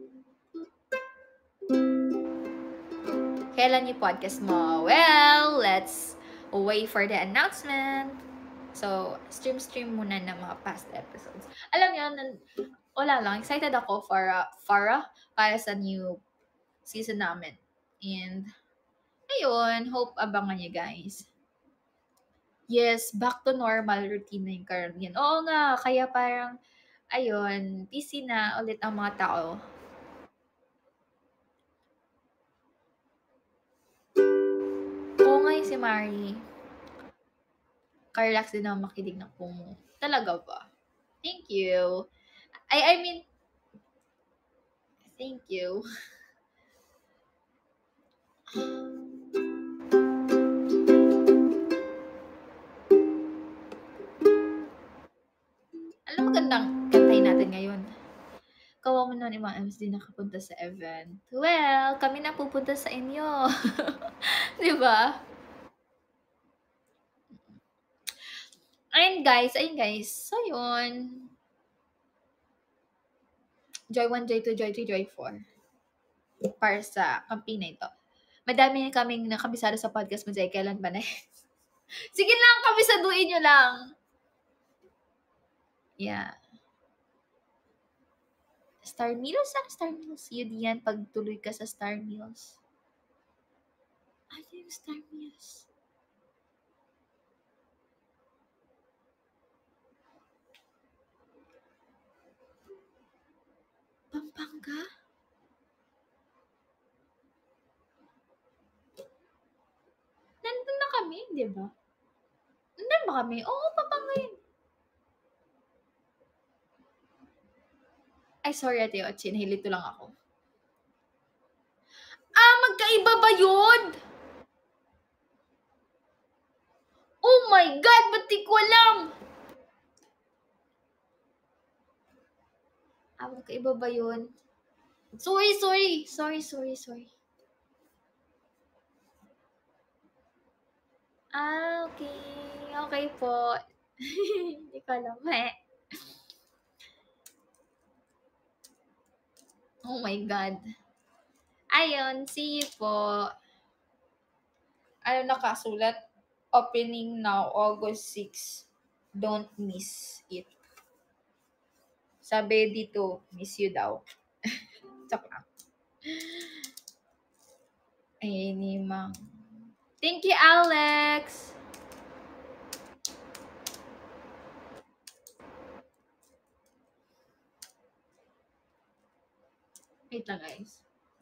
Kailan yung podcast mo? Well, let's wait for the announcement. So, stream muna ng mga past episodes. Alam niyo, wala lang. Excited ako para sa new season namin. And, ayun, hope abangan niyo, guys. Yes, back to normal routine na yung karamihan. Oo nga, kaya parang, ayun, busy na ulit ang mga tao. Oo nga yung si Mari. Karelax din ako makinig ng KUMU. Talaga ba? Thank you. I mean, thank you. Alam mo, magandang kantahin natin ngayon. Kawa mo naman yung mga MC din nakapunta sa event. Well, kami na pupunta sa inyo. Di ba? Ayun guys. So, yun. Joy 1, Joy 2, Joy 3, Joy 4. Para sa campaign na ito. Madami kaming nakabisado sa podcast mo, Jay. Kailan ba na? Sige lang, kabisaduin nyo lang. Yeah. Star Meals? Saan Star Meals? Yun yan, pag tuloy ka sa Star Meals. Ano yung Star Meals? ka? Nandun na kami, di ba? Nandun ba kami? Oo, papangayin. Ay, sorry, Ate Otsi. Nahilito lang ako. Magkaiba ba yun? Oh my God! Ba't di ko alam? Magkaiba ba yun? Sorry. Okay. Okay po. Hindi ko alam Oh my God. Ayun, see you po. Ano nakasulat? Opening now, August 6. Don't miss it. Sabi dito, miss you daw. Chok lang. Ay, ni Mang. Thank you, Alex. Wait lang, guys.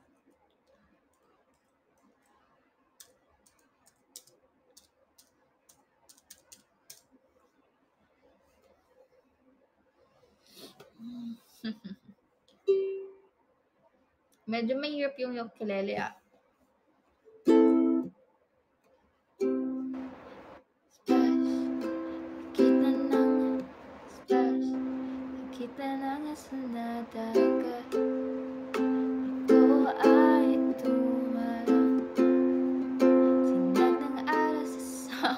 Medyo mahirap yung ukulele Kita ng sunadagat. Ito ay tumarang. Sinag ng alas sa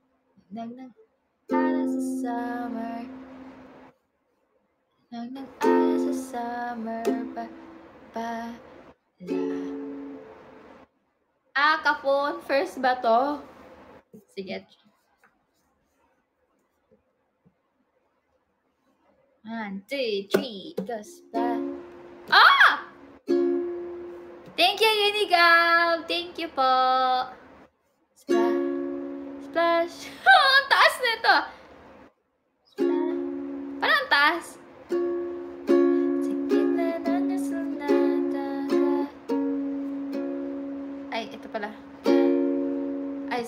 summer. Sinag ng alas sa summer. Kapon. First ba to? Sige. 1, 2, 3, goes back. Thank you, Unigam! Thank you po! Splash! Ang taas na ito! Splash! Parang ang taas? Ay, ito pala. Ay,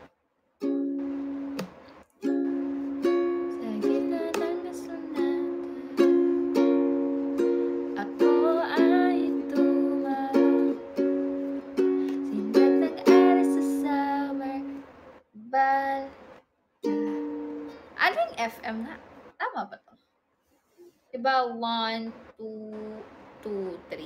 ano yung FM na? Tama ba to? Diba 1, 2, 2, 3.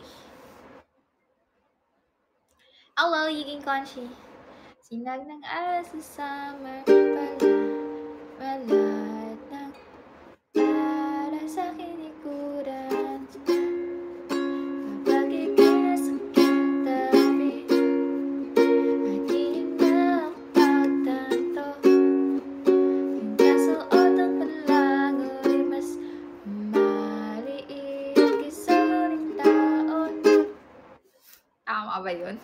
Hello, Yiging Conchi. Sinag ng alas sa summer wala ng para sa kinikuran. Kapag ipinasakit tabi, magiging nakapagtanto. Yung kasuot ang palangoy mas maliit kaysa huling taon. Tama ba yun?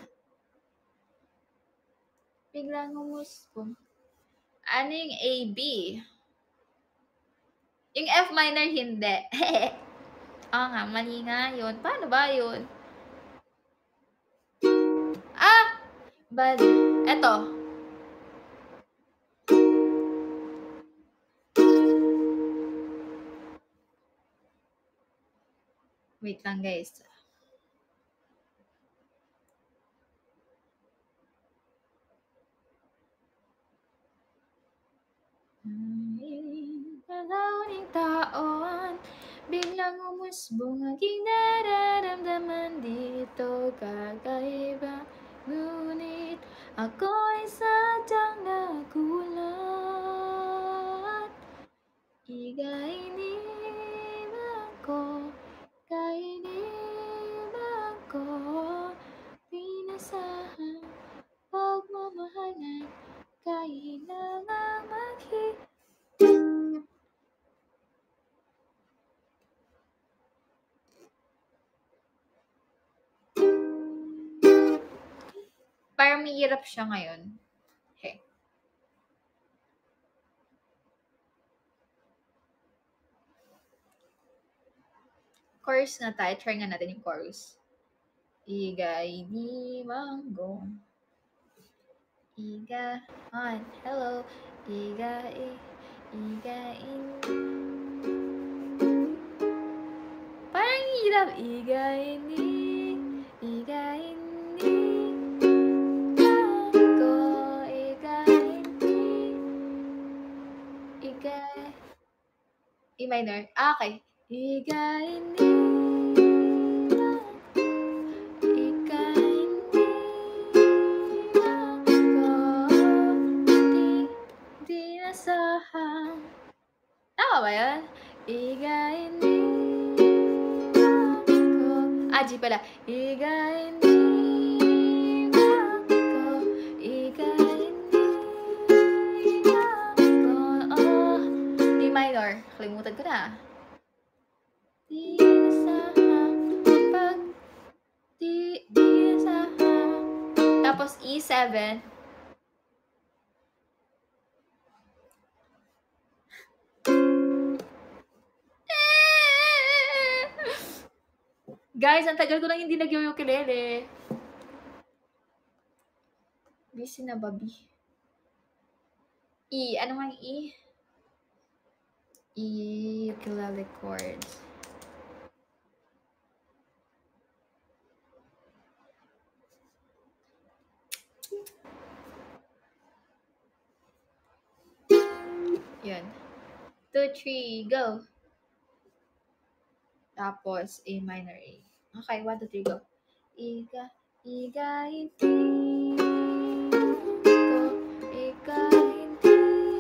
Biglang umusbong. Ano yung A, B? Yung F minor, hindi. Nga, mali nga yun. Paano ba yun? Bali. Eto. Wait lang, guys. Palawing taon, biglang umusbong aking nararamdaman dito kakaiba. Ngunit ako'y sadyang nagulat. Iniwan ko, kainiwan ko, pinasahan, pagmamahalan, kailangang maghintay. Parang mahirap siya ngayon. Okay. Chorus nga tayo. Try nga natin yung chorus. Igay di mango. Iga on. Hello. Igay. Igain. Parang hirap. Igain di. Igain di. Mango. Igain di. Igay. E minor. Ah, okay. Igain di. Igain di. Di nasahang. Tama ba yun? Igain di. Ah, G pala. Igain di. Igain di. Oh, D minor. Kalimutan ko na. Di nasahang pag di nasahang. Tapos E7. Guys, ang tagal ko lang hindi nag-ukulele. Busy na, babi. E. Ano nga yung E? E. Ukulele chords. Yun. 2, 3, go. Tapos, A minor A. Okay, 1, 2, 3, go. Iga, iga, hindi ko, iga, hindi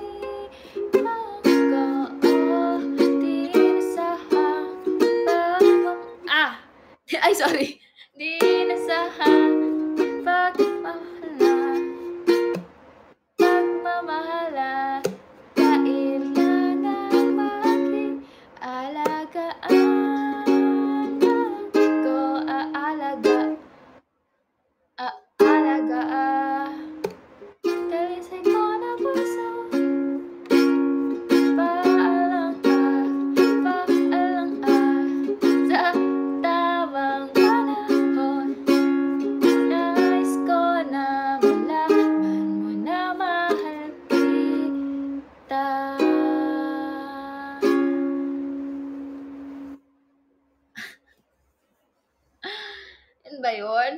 mako, oh, di nasahang pagmam... Ah! Ay, sorry. Di nasahang pagmamahala, pagmamahala, kailangan mag-alagaan. Talisay ko na puso. Paalang sa tamang panahon. Nais ko na malaman mo na mahal kita. Yan ba yun?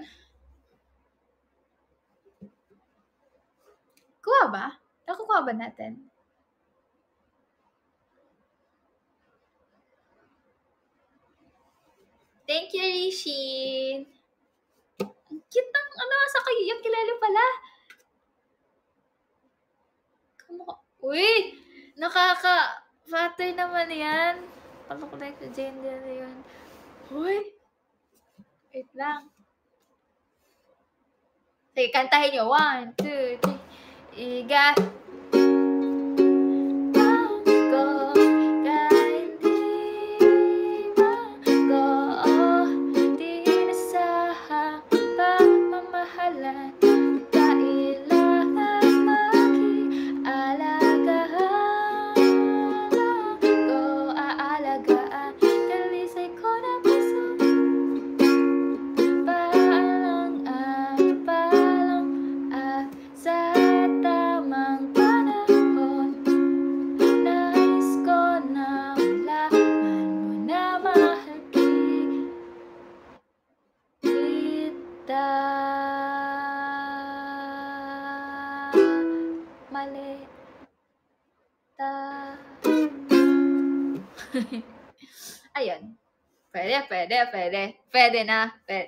Kuha ba? Nakukuha ba natin? Thank you, Rishin. Ang cute ng sa kayang kilala pala. Uy! Nakaka-fatter naman yan. Kala ko like gender na yun. Uy! Wait lang. Sige, kantahin nyo. 1, 2, 3. Iga. Mango. Hindi mango. Di nasahang pagmamahalan. Kailangan mag-ialagahan. Ko aalagaan. Talisay ko na puso. Sa tamang panahon. Nais ko na malaman mo na mahal kita. Maleta. Ayun. Pwede na.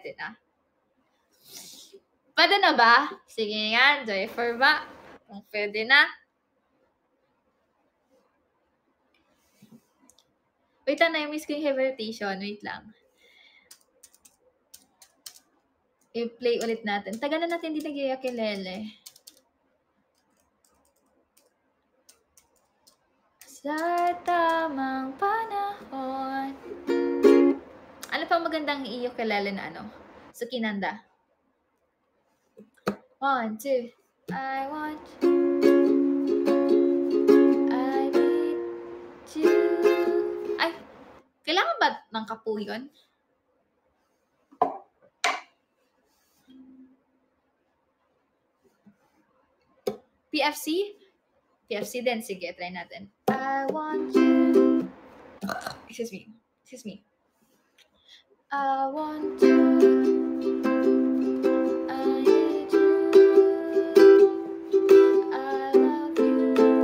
Pwede na ba? Sige nga, Joyfer ba? Kung pwede na. Wait lang, na-miss ko yung hesitation. Wait lang. I-play ulit natin. Tagal na natin hindi nag-iakilele. Sa tamang panahon. Ano pa magandang i-ukulele na ano? Sukinanda. 1, 2. I want you. I need you. Ay, kailangan ba ng kapuyon. PFC? PFC din. Sige, try natin. I want you. Excuse me. I want you. I need you. I love you.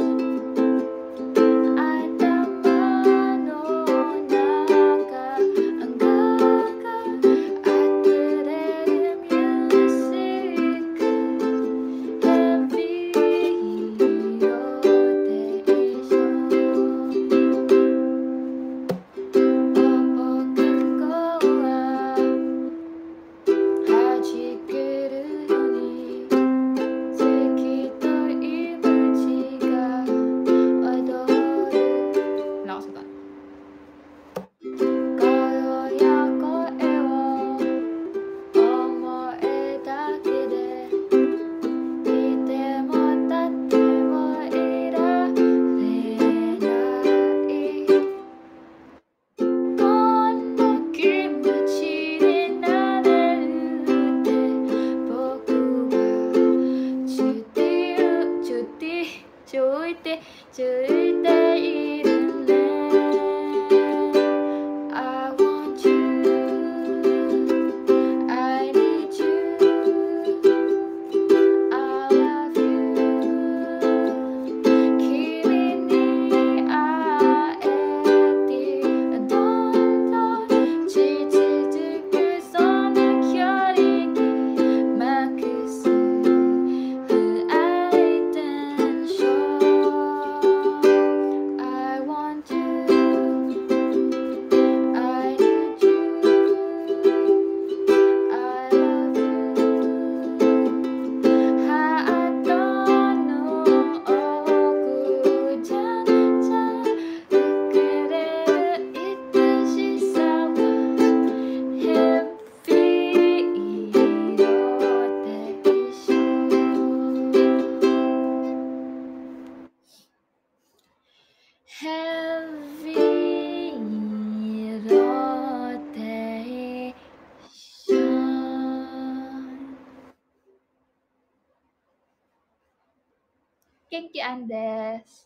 Thank you, Andes.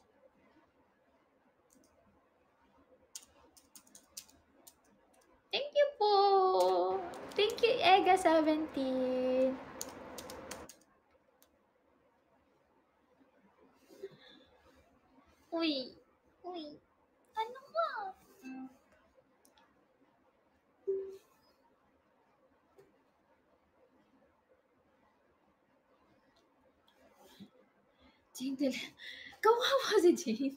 Thank you po. Thank you, Ega17. Uy. Ano ba? Jane, kawawa si Jane.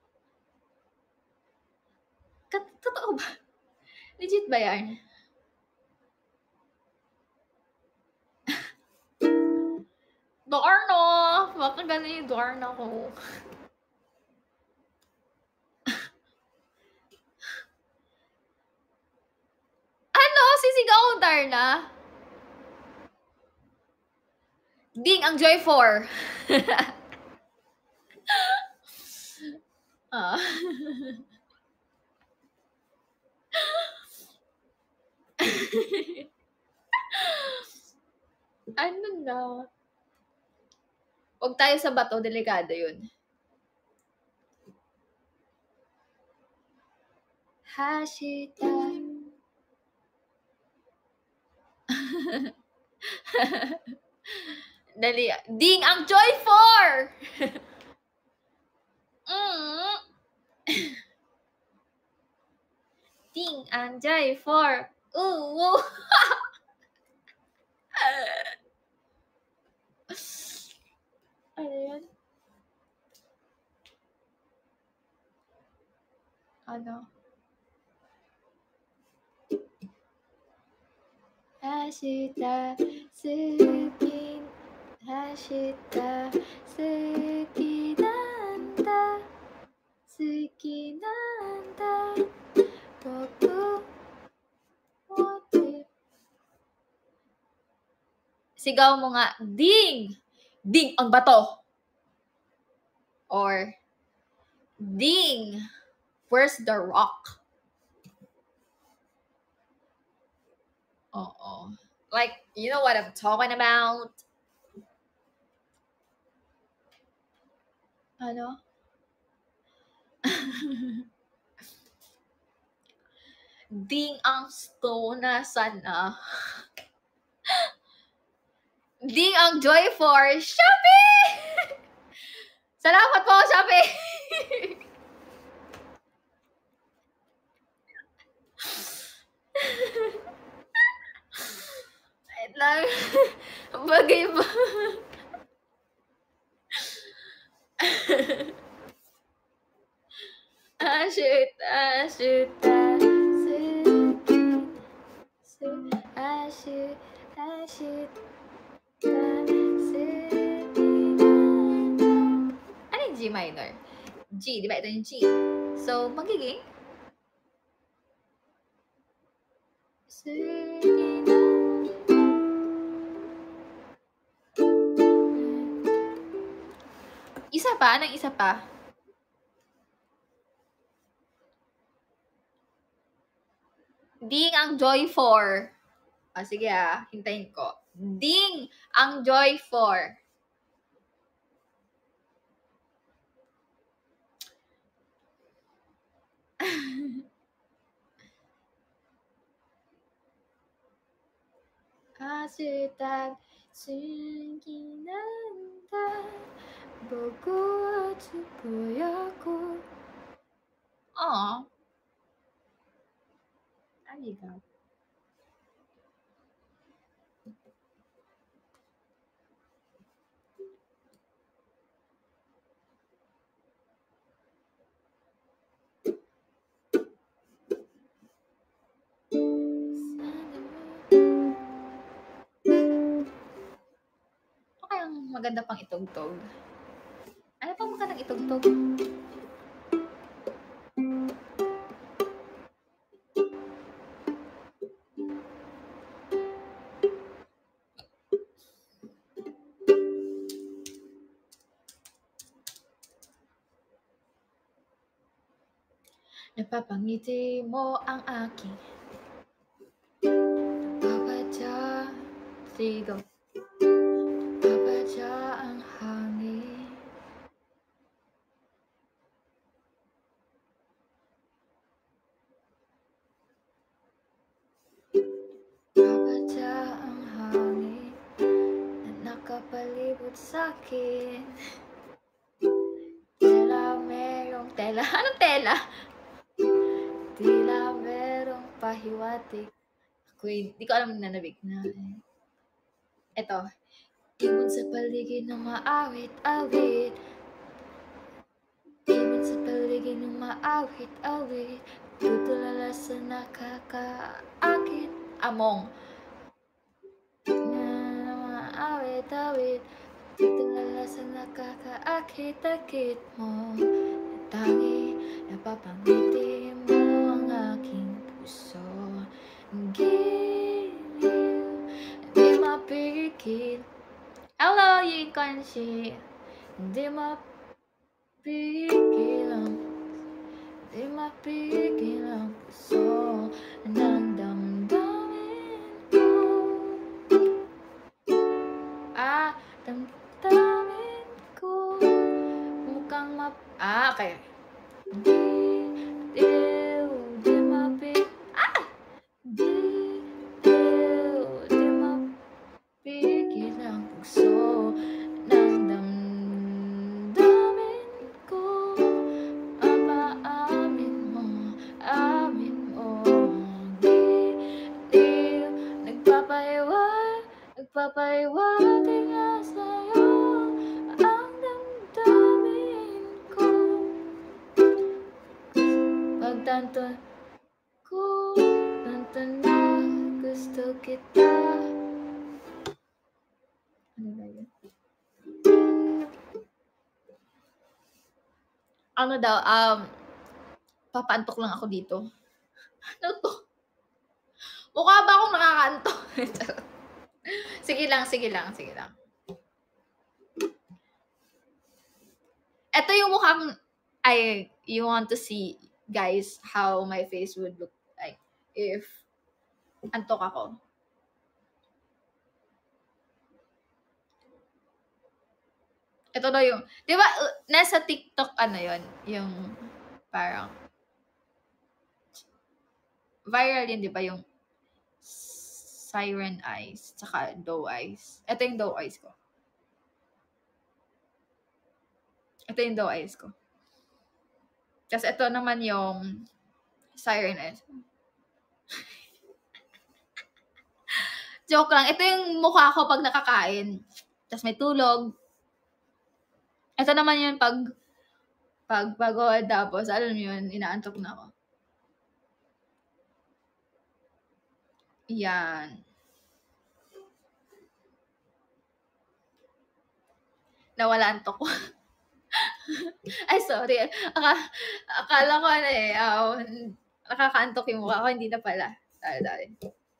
Totoo ba? Legit ba yan? Darna! Bakit gano'n yung Darna ko? Ano? Sisigaw ko Darna? Ding ang Joy 4. Ah. Ano na? Huwag tayo sa bato, delikado yun. Hashita. Dali. Ding ang Joy 4! Ding ang Joy 4. Ooh. Ano yan? Ano? Hashita, suki, hashita, suki nanda, boku mote. Sigaw mo nga, ding! Ding ang bato! Or, ding! Where's the rock? Oo. Like, you know what I'm talking about? Ano? Ding ang stone na sana. Ding ang joy for Shopee! Salamat po, Shopee! Wait lang. Bagay ba? Shoot, shoot, shoot, shoot, shoot, shoot, ano yung G minor? G, di ba? Ito yung G. So, magiging isa pa? Anong isa pa? Ding ang joy for. Sige hintayin ko. Ding ang joy for. Hashtag sunginanda boku wa tsukuyaku. Aw. Arigato. Ano kayang maganda pang itugtog? Ano pang magandang itugtog? Napapangiti mo ang aking napapadya. Sigo. Napapadya ang hangin. Napapadya ang hangin na nakapalibot sa'kin. Tela merong tela. Anong tela? Tila merong pahiwatig. Di ko alam nanabig na. Eto. Ibon sa paligid ng maawit-awit. Ibon sa paligid ng maawit-awit. Tutulala sa nakakaakit. Among. Maawit-awit. Tutulala sa nakakaakit-akit mo. Tangi, napapangiti mo ang aking puso. Giliw, di mapigil. Hello, Yin Kanshi. Di mapigil ang puso ng damdamin ko. Damdamin ko. Mukhang okay. Di mapigil. Di mapigil ang puso ng damdamin ko. Amin mo. Di nagpapaiwating nga sa'yo ang damdamin ko. Pagtanto ko, tanto na gusto kita. Ano ba yun? Ano daw, papaantok lang ako dito. Ano to? Mukha ba akong nakakaantok? Sige lang. Ito yung mukhang, you want to see, guys, how my face would look like if antok ako. Ito daw yung, di ba, nasa TikTok, ano yon yung, parang, viral yun, di ba, yung, siren eyes, tsaka doe eyes. Ito yung doe eyes ko. Ito yung doe eyes ko. Kasi ito naman yung, siren eyes. Joke lang. Ito yung mukha ko pag nakakain. Tapos may tulog. Ito naman yun pag pagod, tapos alam mo yun, inaantok na ako. Yan. Nawala antok ko. Ay, sorry. Akala ko ano eh, nakakaantok yung mukha ko, hindi na pala. Dali.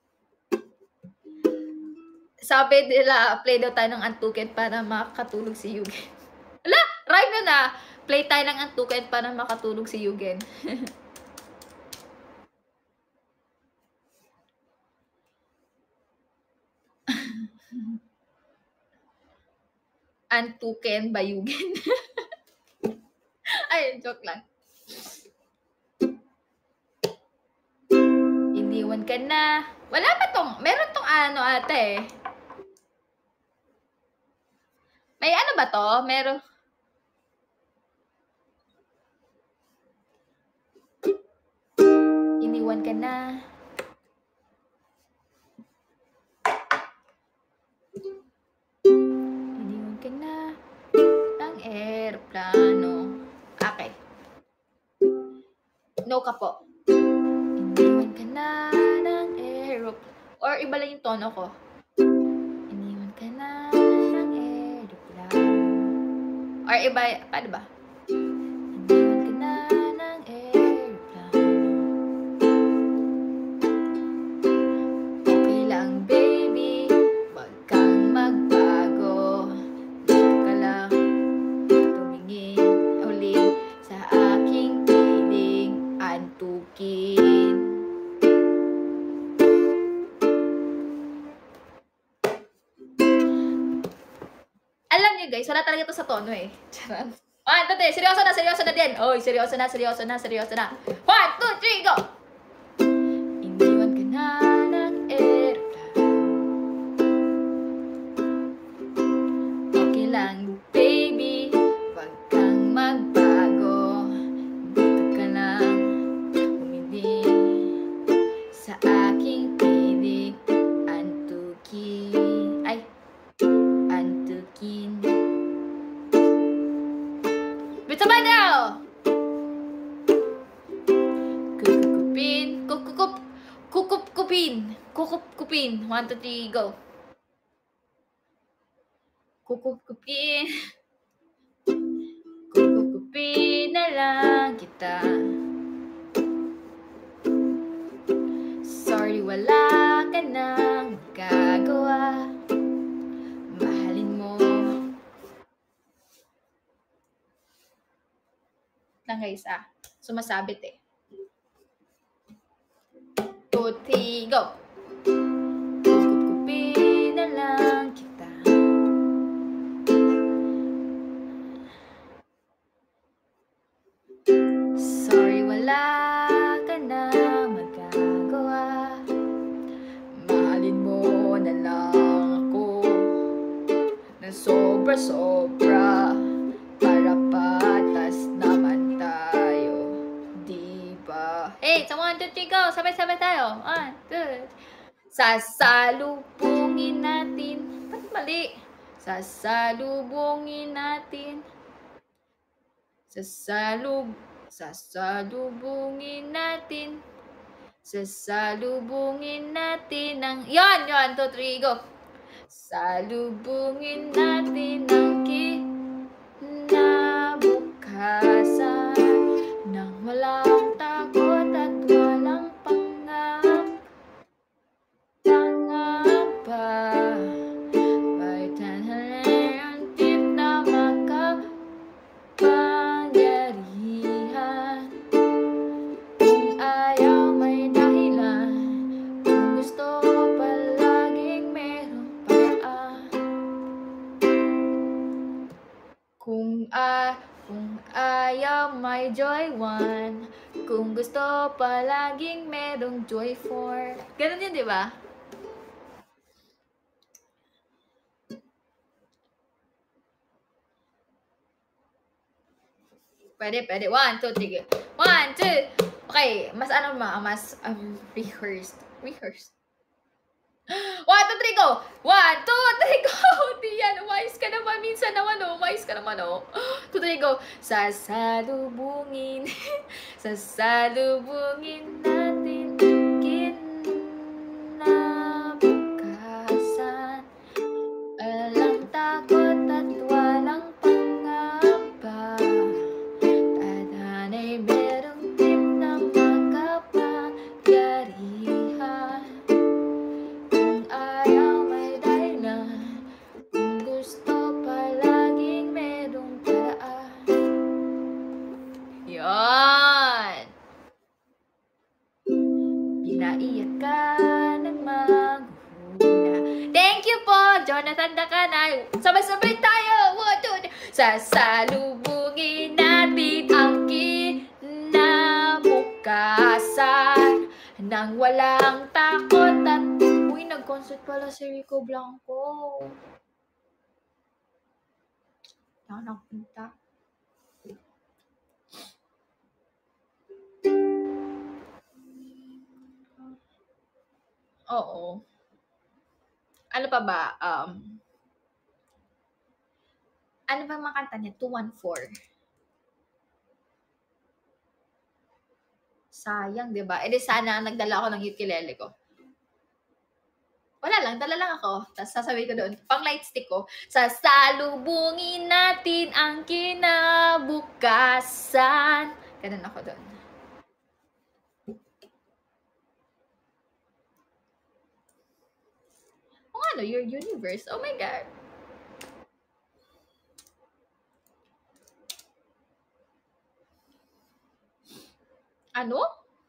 Sabi nila, play daw tayo ng antukin para makatulog si Yugen. Ala, rhyme na. Play tayo ng antukin para makatulog si Yugen. Antukin ba Yugen? Ay, joke lang. Iniwan ka na. Wala ba tong, meron tong ano ate. May ano ba to? Meron. Iniwan ka na. Iniwan ka na ng aeroplano. Okay. No ka po. Iniwan ka na ng aeroplano. Or iba lang yung tono ko. Iniwan ka na ng aeroplano. Or iba, paano ba? Iniwan ka na ng aeroplano. Okay lang baby, wag kang magbago. Dito ka lang tumingin ulit sa aking piling antukin. Alam niyo guys, wala talaga ito sa tono eh. Charot. 1, 2, 3, seryoso na din. Oy, seryoso na. 1, 2, 3, go! Iniwan ka na ng aeroplano. Okay lang, baby, wag kang magbago. Dito ka lang umindi sa aking piling antukin. Ay, antukin. Sabay daw! Kukupin. 1, 2, 3, go. Kukupin. Kukupin na lang kita. Sorry, wala ka nang magagawa. Mahalin mo. Lang guys, sumasabit eh. 2, 3, go! Kukupin na lang kita. Sorry, wala ka na magagawa. Mahalin mo na lang ako na sobra-sobra. Para patas naman tayo, diba? Hey, sa 1, 2, 3, go! Sabay-sabay tayo. 1, 2. Sasalubungin natin. Ba't mali? Sasalubungin natin. Sasalubungin natin. Sasalubungin natin ng... Yan! 1, 2, 3, go! Salubungin natin ng kinabukasan nang walang takot at walang pangamba. May tanhalang tip na makapangyarihan. Kung ayaw may dahilan, kung gusto palaging merong paraan. Kung ayaw may joy 1. Kung gusto palaging merong joy 4. Ganun yun, di ba? Pwede. 1, 2, 3. 1, 2. Okay, mas rehearsed. 1, 2, 3, go! 1, 2, 3, go! Diyan, umayos ka naman. Minsan naman, umayos ka naman, 2, 3, go! Sasalubungin, sasalubungin natin kinabukasan. Walang takot at walang pangamba. Tadhana'y merong tip na makapangyarihan. Kung ayaw may dahilan, kung gusto palaging merong paraan. Yan! Pinaiyak ka ng maghuhuna. Thank you po, Jonathan Dakanay. Sabay-sabay tayo! 1, 2, 3. Sasalubungin natin ang kinabukasan nang walang takot at... Uy, nag-concert pala si Rico Blanco. Saan napunta? Oo. Ano pa ba? Ano ba mga kanta niya? 214. Sayang, di ba? E di sana nagdala ako ng ukulele ko. Wala lang, dala lang ako. Tapos sasabihin ko doon, pang light stick ko, sasalubungin natin ang kinabukasan. Ganun ako doon. Kung ano, your universe. Oh my God. Ano?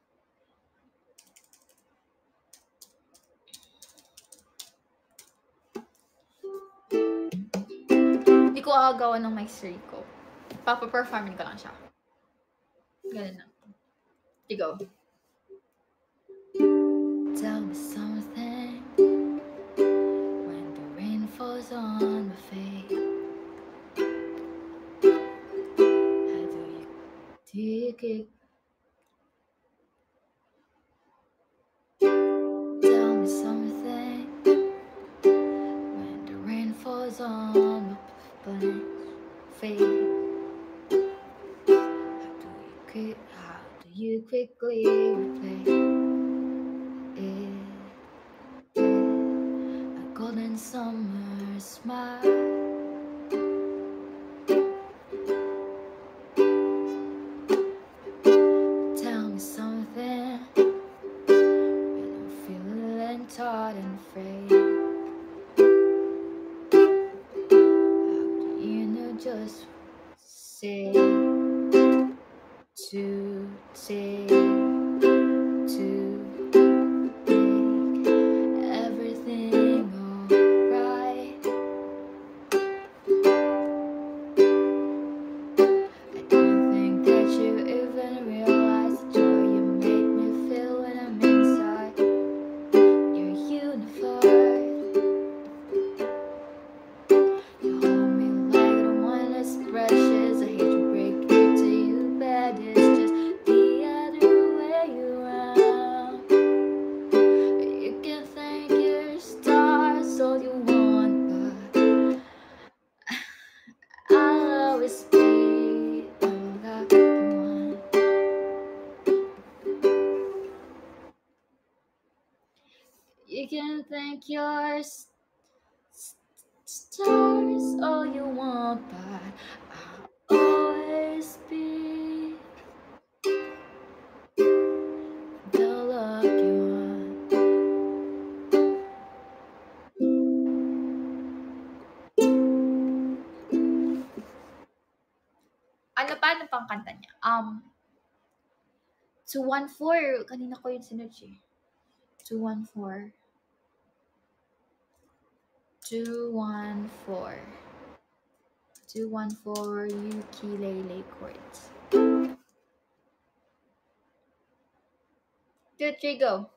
Hindi ko agagawa ng maestri ko. Papaperformin ko lang siya. Ganun lang. Go. Tell me something when the rain falls on my face. How do you take it? Tell me something when the rain falls on my face. How do you quickly replace it? A golden summer smile. Tell me something when I'm feeling tired and afraid. How do you know just say to take to make everything alright? I don't think that you even realize the joy you make me feel when I'm inside your universe. You hold me like the one that's precious. I hate to break it to you, but it's just the other way around. You can thank your stars all you want, but I'll always be the lucky one. You can thank your stars all you want, but I'll always be the lucky one. Ano pang kanta niya? 214. Kanina ko yun sinerge. 214. 214. 214 ukulele chords. 2, 3, go.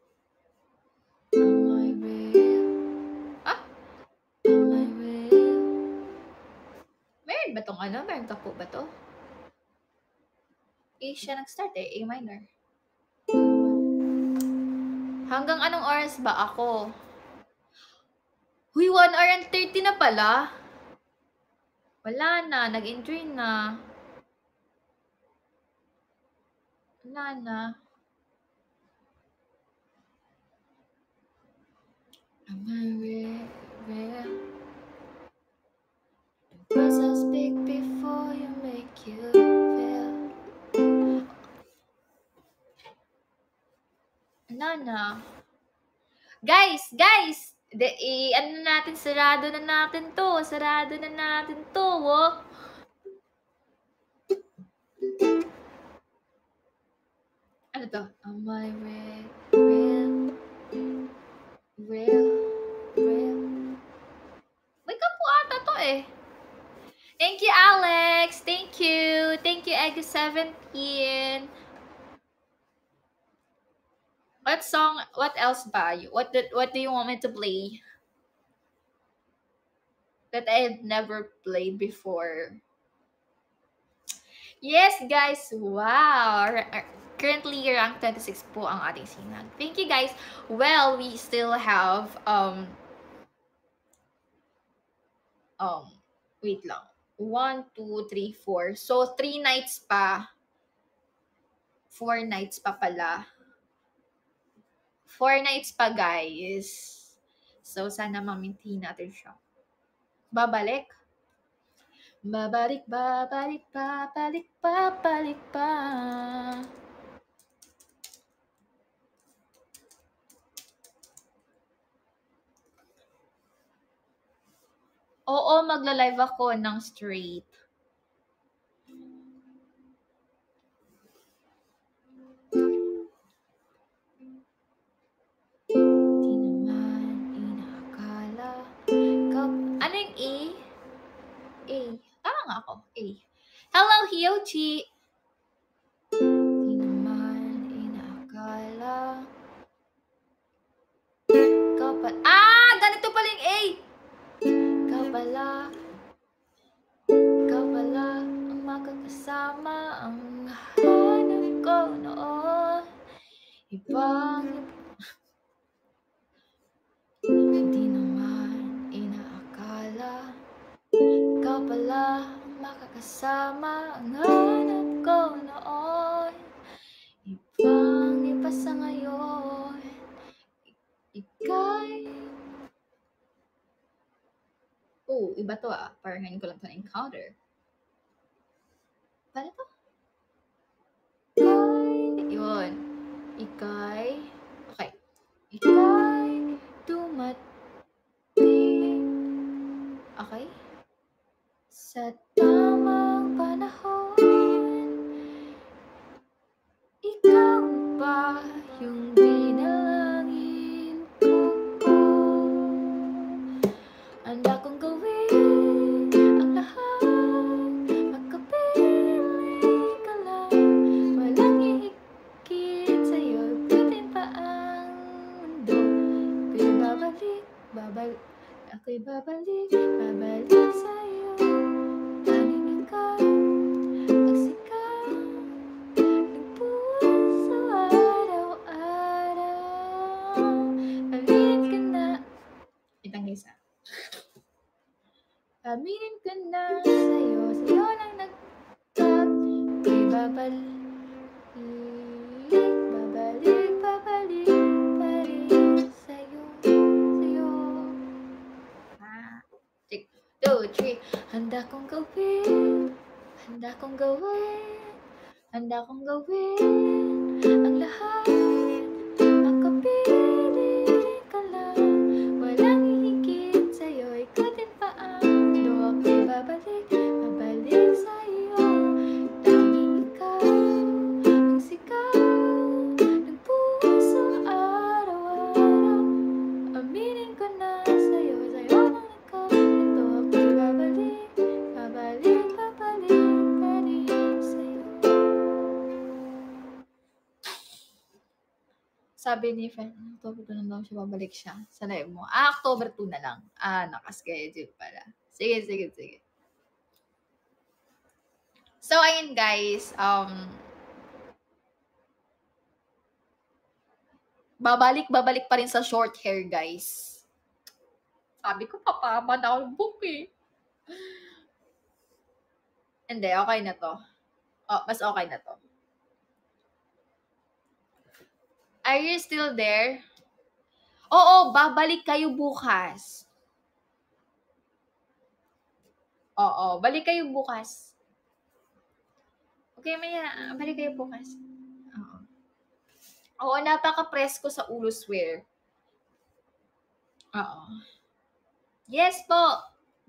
On my way. Ah? On my way. Meron ba tong ano? Meron ka po ba to? A siya nag-start eh. A minor. Hanggang anong oras ba ako? Huy, 1 hour and 30 na pala. Wala na. Nag-enjoy na. Wala na. Am I real? Words I speak before you make you feel. Wala na. Guys! Ano natin, sarado na natin to. Oh. Ano to? Am I real? May kapo ata to eh. Thank you, Alex. Thank you, Egg17. What song? What else ba? What do you want me to play? That I've never played before. Yes, guys. Wow. Currently, rank 26 po ang ating sinag. Thank you, guys. Well, we still have, wait lang. 1, 2, 3, 4. So, 3 nights pa. 4 nights pa pala. 4 nights pa, guys. So, sana ma-maintain natin siya. Babalik pa. Oo, magla-live ako ng straight. Di naman inakala. Ano yung A? A. Tama nga ako. A. Hello, Hyochi! Di naman inakala. Ganito pala yung A! Ikaw pala ang makakasama ang hanap ko noon. Hindi naman inaakala. Ikaw pala ang makakasama ang hanap ko noon. Iba sa ngayon. Iba to ah. Parang ngayon ko lang ito na-encounter. Paano to? Yun. Okay. Ika'y dumating. Okay? Sa tamang panahon. Ikaw ba yung dinalangin ko? Handa kong gawin ang lahat. Magkapili ka lang. Walang hihigit sa'yo. Butin pa ang mundo. Ako'y babalik sa'yo. Tanging ikaw ang sigaw ng puso araw-araw. Aminin ka na. Itang isa. Aminin ka na sa'yo lang nagtag. Ako'y babalik pa rin sa'yo. 2, 3. Handa kong gawin ang lahat. Makapili ka lang. Walang hihigit sa'yo. Ikutin pa ang mundo. Ako'y babalik sa'yo. Tanging ikaw ang sigaw ng puso araw-araw. Aminin ko na sa'yo lang ikaw. Ito ako'y babalik Sabi ni friend, October 2 na daw siya, babalik siya sa live mo. October 2 na lang. Nakaschedule pala. Sige. So, ayun guys, babalik pa rin sa short hair, guys. Sabi ko, papaba na ako book eh. Hindi, okay na to. Oh, mas okay na to. Are you still there? Oo, babalik kayo bukas. Oo, balik kayo bukas. Okay, Maya, balik kayo bukas. Oo, napaka-presko sa ulo, swear. Oo. Yes po.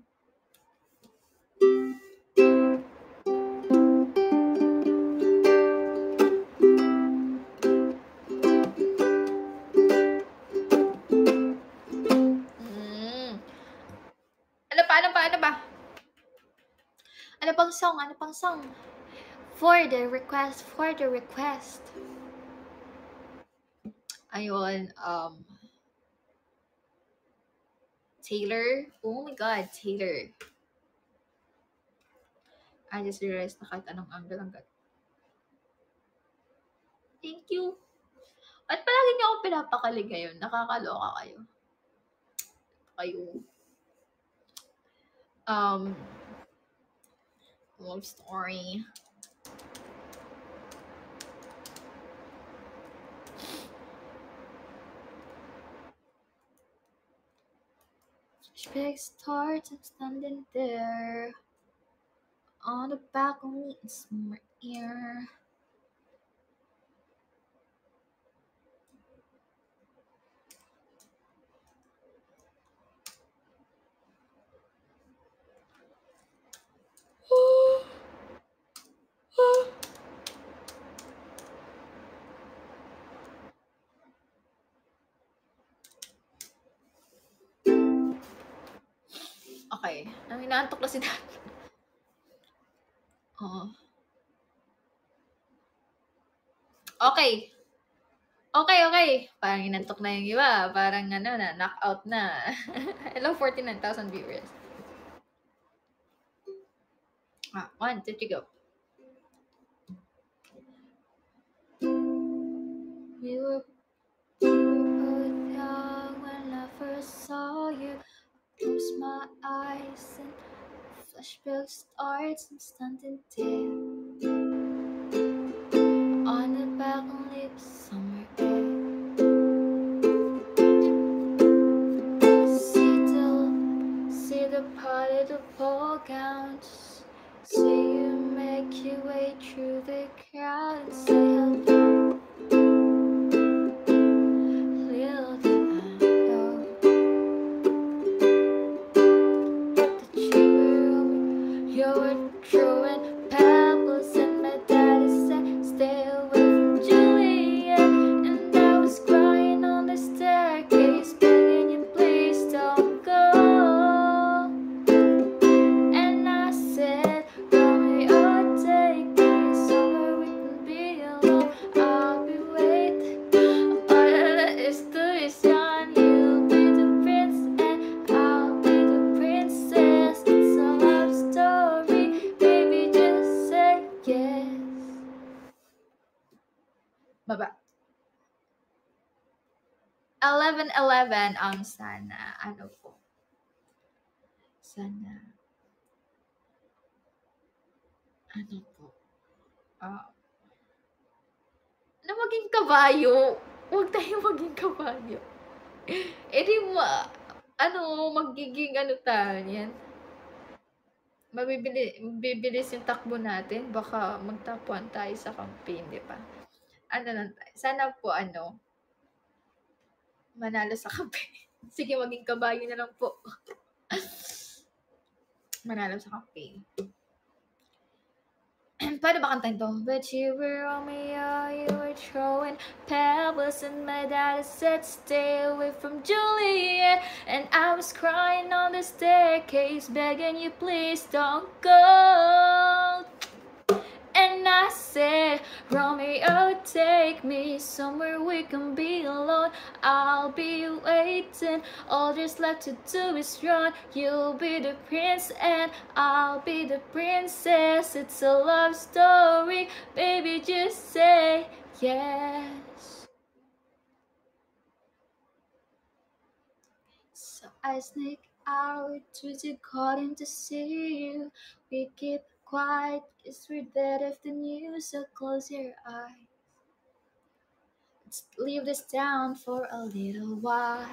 Ano ba? Ano pang song? For the request. Ayun, Taylor. Oh my God, Taylor. I just realized na kahit anong angle ang ganda. Thank you. At palagi niyo ako pinapakalig ngayon. Nakakaloka kayo. Love story. Big stars, I'm standing there on the balcony in summer air. Okay. Ang inaantok na si Dad. Oo. Okay. Parang inantok na yung iba. Parang knockout na. Hello, 49,000 viewers. 1, 2, 3, go. We were both young when I first saw you. Close my eyes and flashback starts. I'm standing there on the balcony somewhere air. See the party, the ball gowns. See you make your way through the crowd and say hello. Little did I know that you were throwing pebbles, and my daddy said stay away from Julia. And I was crying on the staircase, begging you please don't go. And I said, Romeo, take me somewhere we can be alone. I'll be waiting. All that is to is young. You'll be the prince and I'll be the princess. It's a love story, baby, just say yes. Baba. 11:11 sana ano po. Sana ano po. Na maging kabayo. Huwag tayo maging kabayo. Di magiging tayo yan. Mabibilis yung takbo natin. Baka magtapuan tayo sa campaign, di ba? Lang tayo. Sana po, manalo sa campaign. Sige, maging kabayo na lang po. Manalo sa campaign. Paano ba kantahin to? But you were Romeo, you were throwing pebbles, and my dad said stay away from Juliet. And I was crying on the staircase, begging you please don't go. And I said, Romeo, take me somewhere we can be alone. I'll be waiting. All there's left to do is run. You'll be the prince and I'll be the princess. It's a love story, baby, just say yes. So I sneak out to the garden to see you. We keep quiet, cause we're dead of the news. So close your eyes. Let's leave this town for a little while.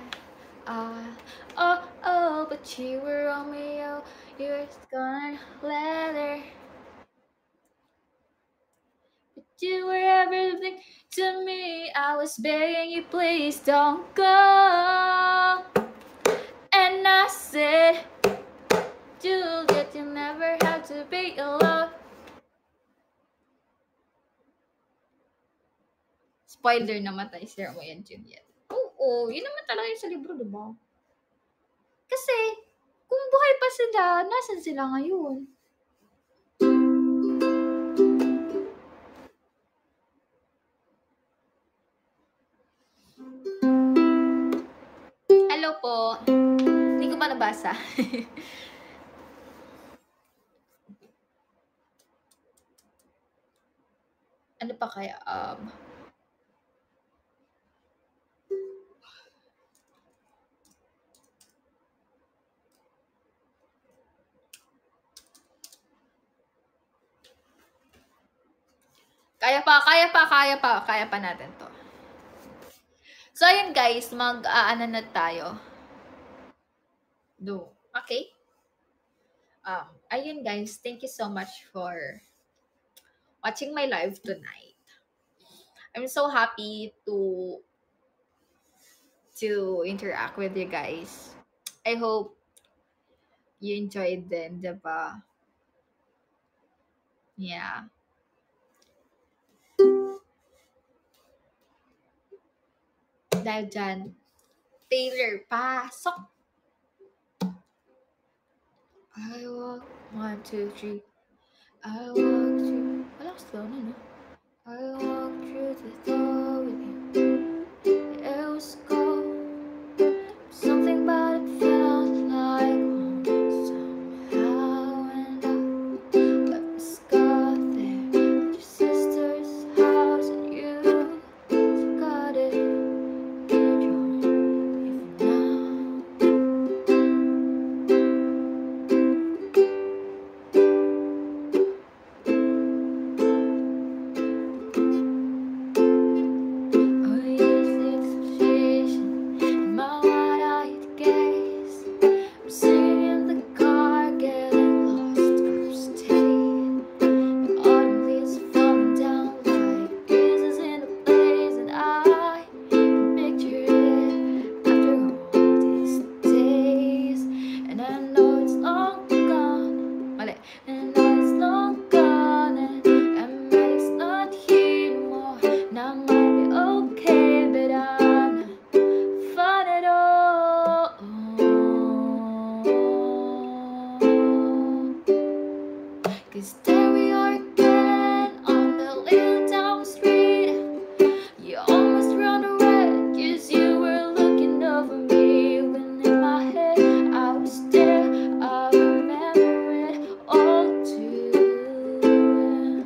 Oh, but you were Romeo. You were scorned letter. But you were everything to me. I was begging you, please don't go. And I said, Juliet, you never have to be alone. Spoiler, namatay si Romeo and Juliet. Oo, yun naman talaga yung sa libro, diba? Kasi, kung buhay pa sila, nasan sila ngayon? Hello po. Hindi ko pa nabasa. Ano pa kaya? Kaya pa natin to. So, ayun guys, mag-aana na tayo. Do. Okay? Ayun guys, thank you so much for watching my live tonight. I'm so happy to interact with you guys. I hope you enjoyed din, diba? Yeah. Dahil dyan, Taylor, pasok! I walk, 1, 2, 3. I walk through, wala ko slow na, no? I walk through the door with you. It was cold. Something about it felt like home somehow, and I left my scar there at your sister's house, and you got it in your drawer even now. Oh, yes, the expectation in my wide-eyed gaze. I'm sitting in the car, getting lost or staying. The autumn leaves are falling down like pieces in a blaze, and I can picture it after all these days. And I know it's long gone. Mali. And I know it's long gone, and Maddie's not here anymore. Now I might be okay, but I'm not fine at all. 'Cause there we are again on the little town street. You almost ran away 'cause you were looking over me, when in my head I was there. I remember it all too well.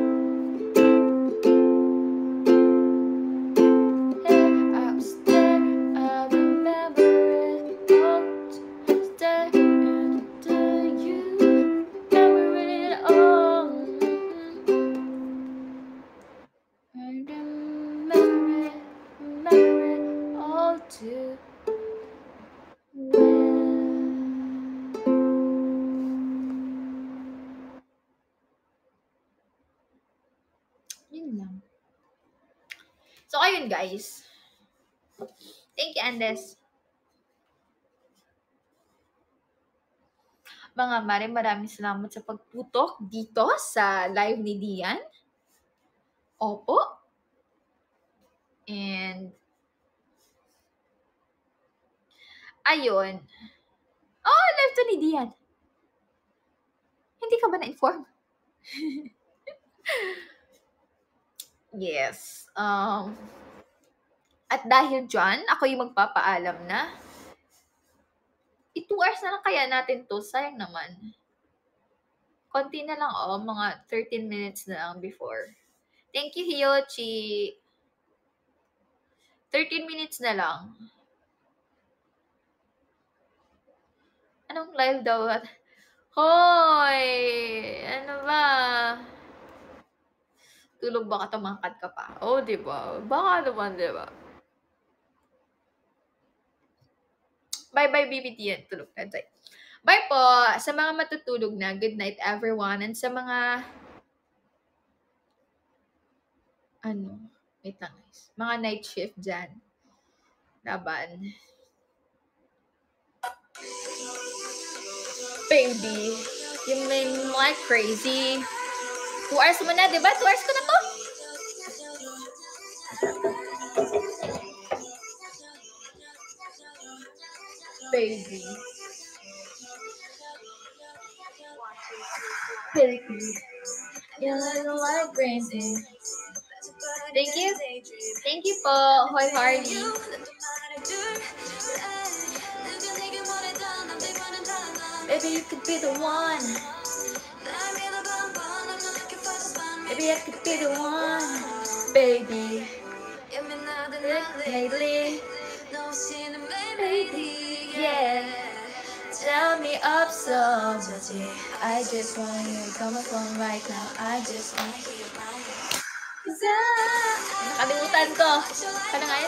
I was there, I remember it all too. Stare into you, remember it all. I remember it all too well. Yun lang. So, ayun guys. Thank you, Andes. Mga mare, maraming salamat sa pagputok dito sa live ni DIAN. Opo. And, ayun. Oh, live to ni DIAN. Hindi ka ba na-inform? Yes. At dahil dyan, ako yung magpapaalam na. 2 hours na lang kaya natin to. Sayang naman. Konti na lang, mga 13 minutes na lang before. Thank you, Hiyochi. 13 minutes na lang. Anong live daw? Hoy! Ano ba? Tulog baka tumangkad ka pa. Diba? Baka naman, diba? Bye-bye, BBTN. Tulog na tayo. Bye po! Sa mga matutulog na, good night everyone. And sa mga wait lang guys. Mga night shift dyan. Laban. Baby, you make me like crazy. 2 hours mo na, diba? 2 hours ko na to. Baby. Baby. You make me like crazy. Thank you. Thank you po, Hoy Harley. Baby, you could be the one. Baby, I could be the one. Baby. Lately. Baby, yeah. Tell me up so. I just want you to come from right now. I just want you. Nakalimutan ko. Paano nga yun?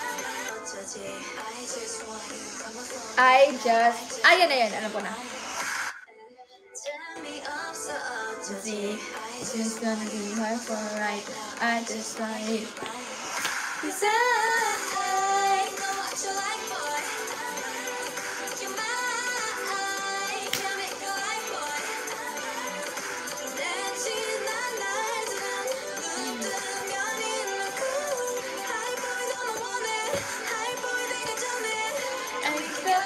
Yun na yun. Alam ko na. It's just gonna be hard for right now. I just want you. 'Cause I know what you like, boy. You're mine. Can make your life, boy. Dancing the night around. 눈뜨면 in the cool. High boy, don't want it. High boy, baby, tell me. And you feel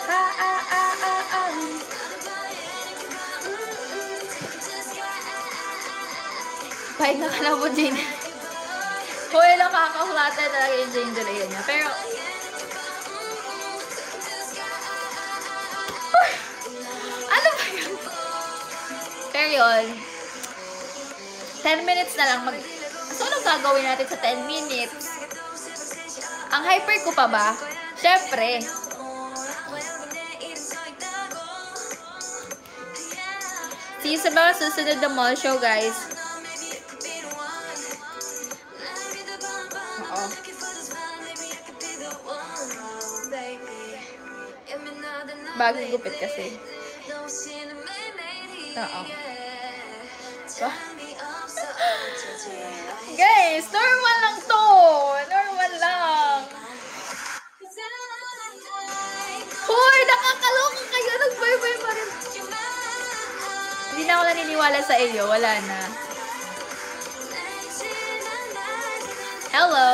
Pahit na ka na po, Jane. Hoy, nakakahulata talaga yung Jane Delay niya. Pero, ano ba yun? Pero yun, 10 minutes na lang. So, anong gagawin natin sa 10 minutes? Ang hyper ko pa ba? Syempre. See you sa mga susunod na mall show, guys. Bagong gupit kasi. Guys, normal lang to. Normal lang. Hoy, nakakaloka kayo. Nag-bye-bye pa rin. Hindi na ako naniniwala sa iyo. Wala na. Hello.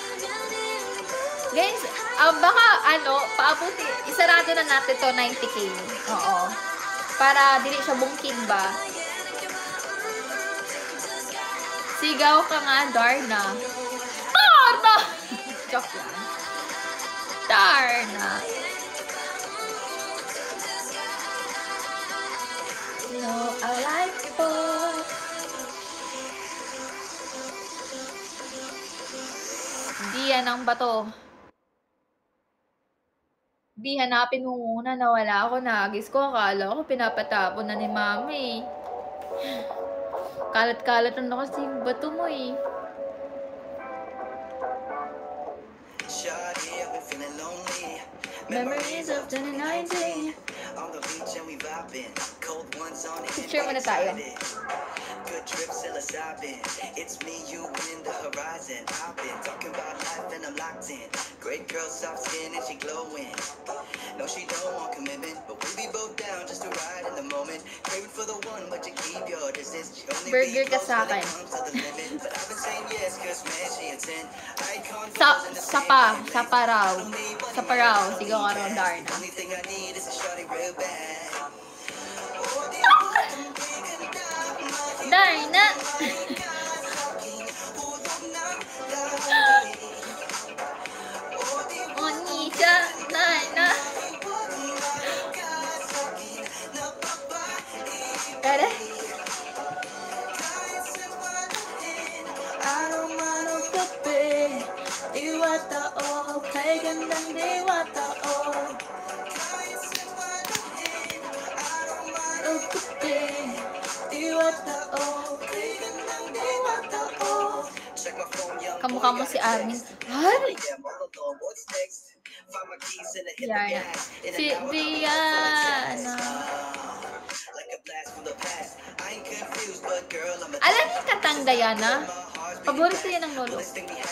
Guys, baka paabuti, isarado na natin to 90k. Oo. Para dili siya bungkin ba? Sigaw ka nga, Darna. Darna! Joke lang. Darna. No, I like both. DIAN ang bato. Di, hanapin mo muna. Nawala ako. Nagis ko. Akala ko pinapatapon na ni Mami. Kalat-kalat na kasi yung bato mo eh. Memories of 2019. Picture muna tayo. Good trip, psilocybin. It's me, you, and the horizon. I've been talking about life and I'm locked in. Great girl, soft skin and she glowing. No, she don't want commitment, but we be both down just to ride in the moment. Craving for the one, but you keep your distance. Burger ka sa akin. But I've been saying yes, cause man, she a 10. Sapa raw. Sigaw ka raw, Darna. Anything I need is a shawty real bad. Darna! gandang diwata, oh. Oh, puti, diwata, oh. Diwata, oh. Kamukha mo si Armin. What? Yeah. Si Diana. Alam niyo katang Diana? Paborito yan ng lolo.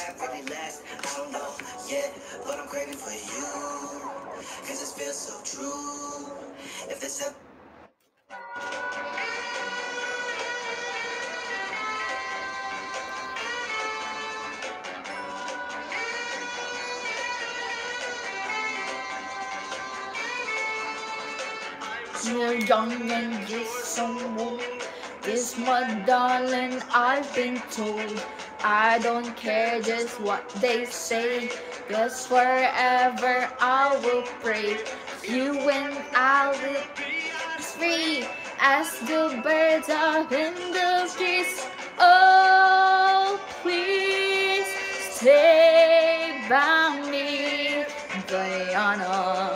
You're young and just someone. This my darling, I've been told. I don't care just what they say. Cause forever I will pray. You and I will be as free as the birds up in the trees. Oh, please stay by me, Diana.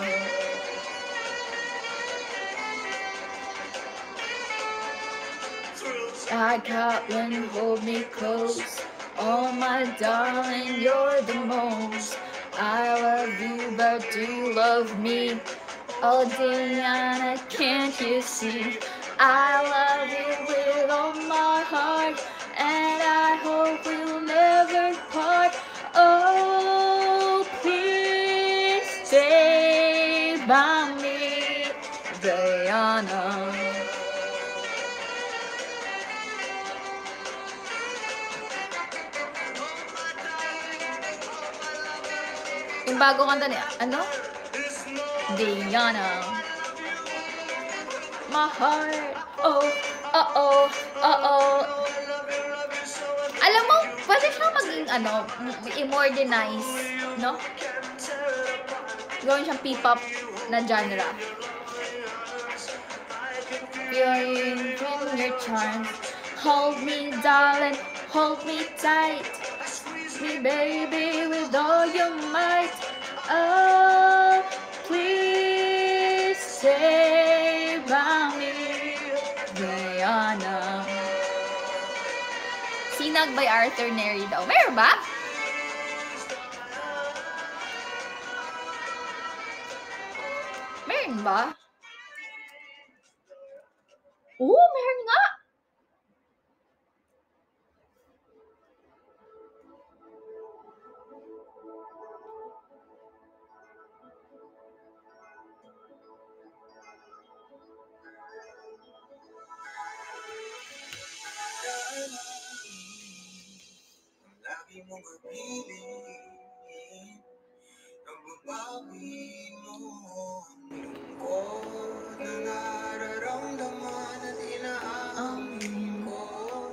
I got one, hold me close. Oh my darling, you're the most. I love you, but do you love me? Oh Diana, can't you see? I love you with all my heart, and I hope we'll never part. Oh, please stay by me, Diana. Yung bago kanta niya, ano? Diana. My heart, oh, oh, oh. Alam mo, pwede siya maging, i-modernize, no? Gawin siyang P-pop na genre. Feeling in your charms. Hold me, darling, hold me tight. Me, baby, with all your might. Oh, please stay by me, Diana. Sinag by Arthur Neri daw. Meron ba? Meron ba? Oo, meron nga. Lagi mong kapiling, nagbabawi mo ang lungkot na nararamdaman at inaamin ko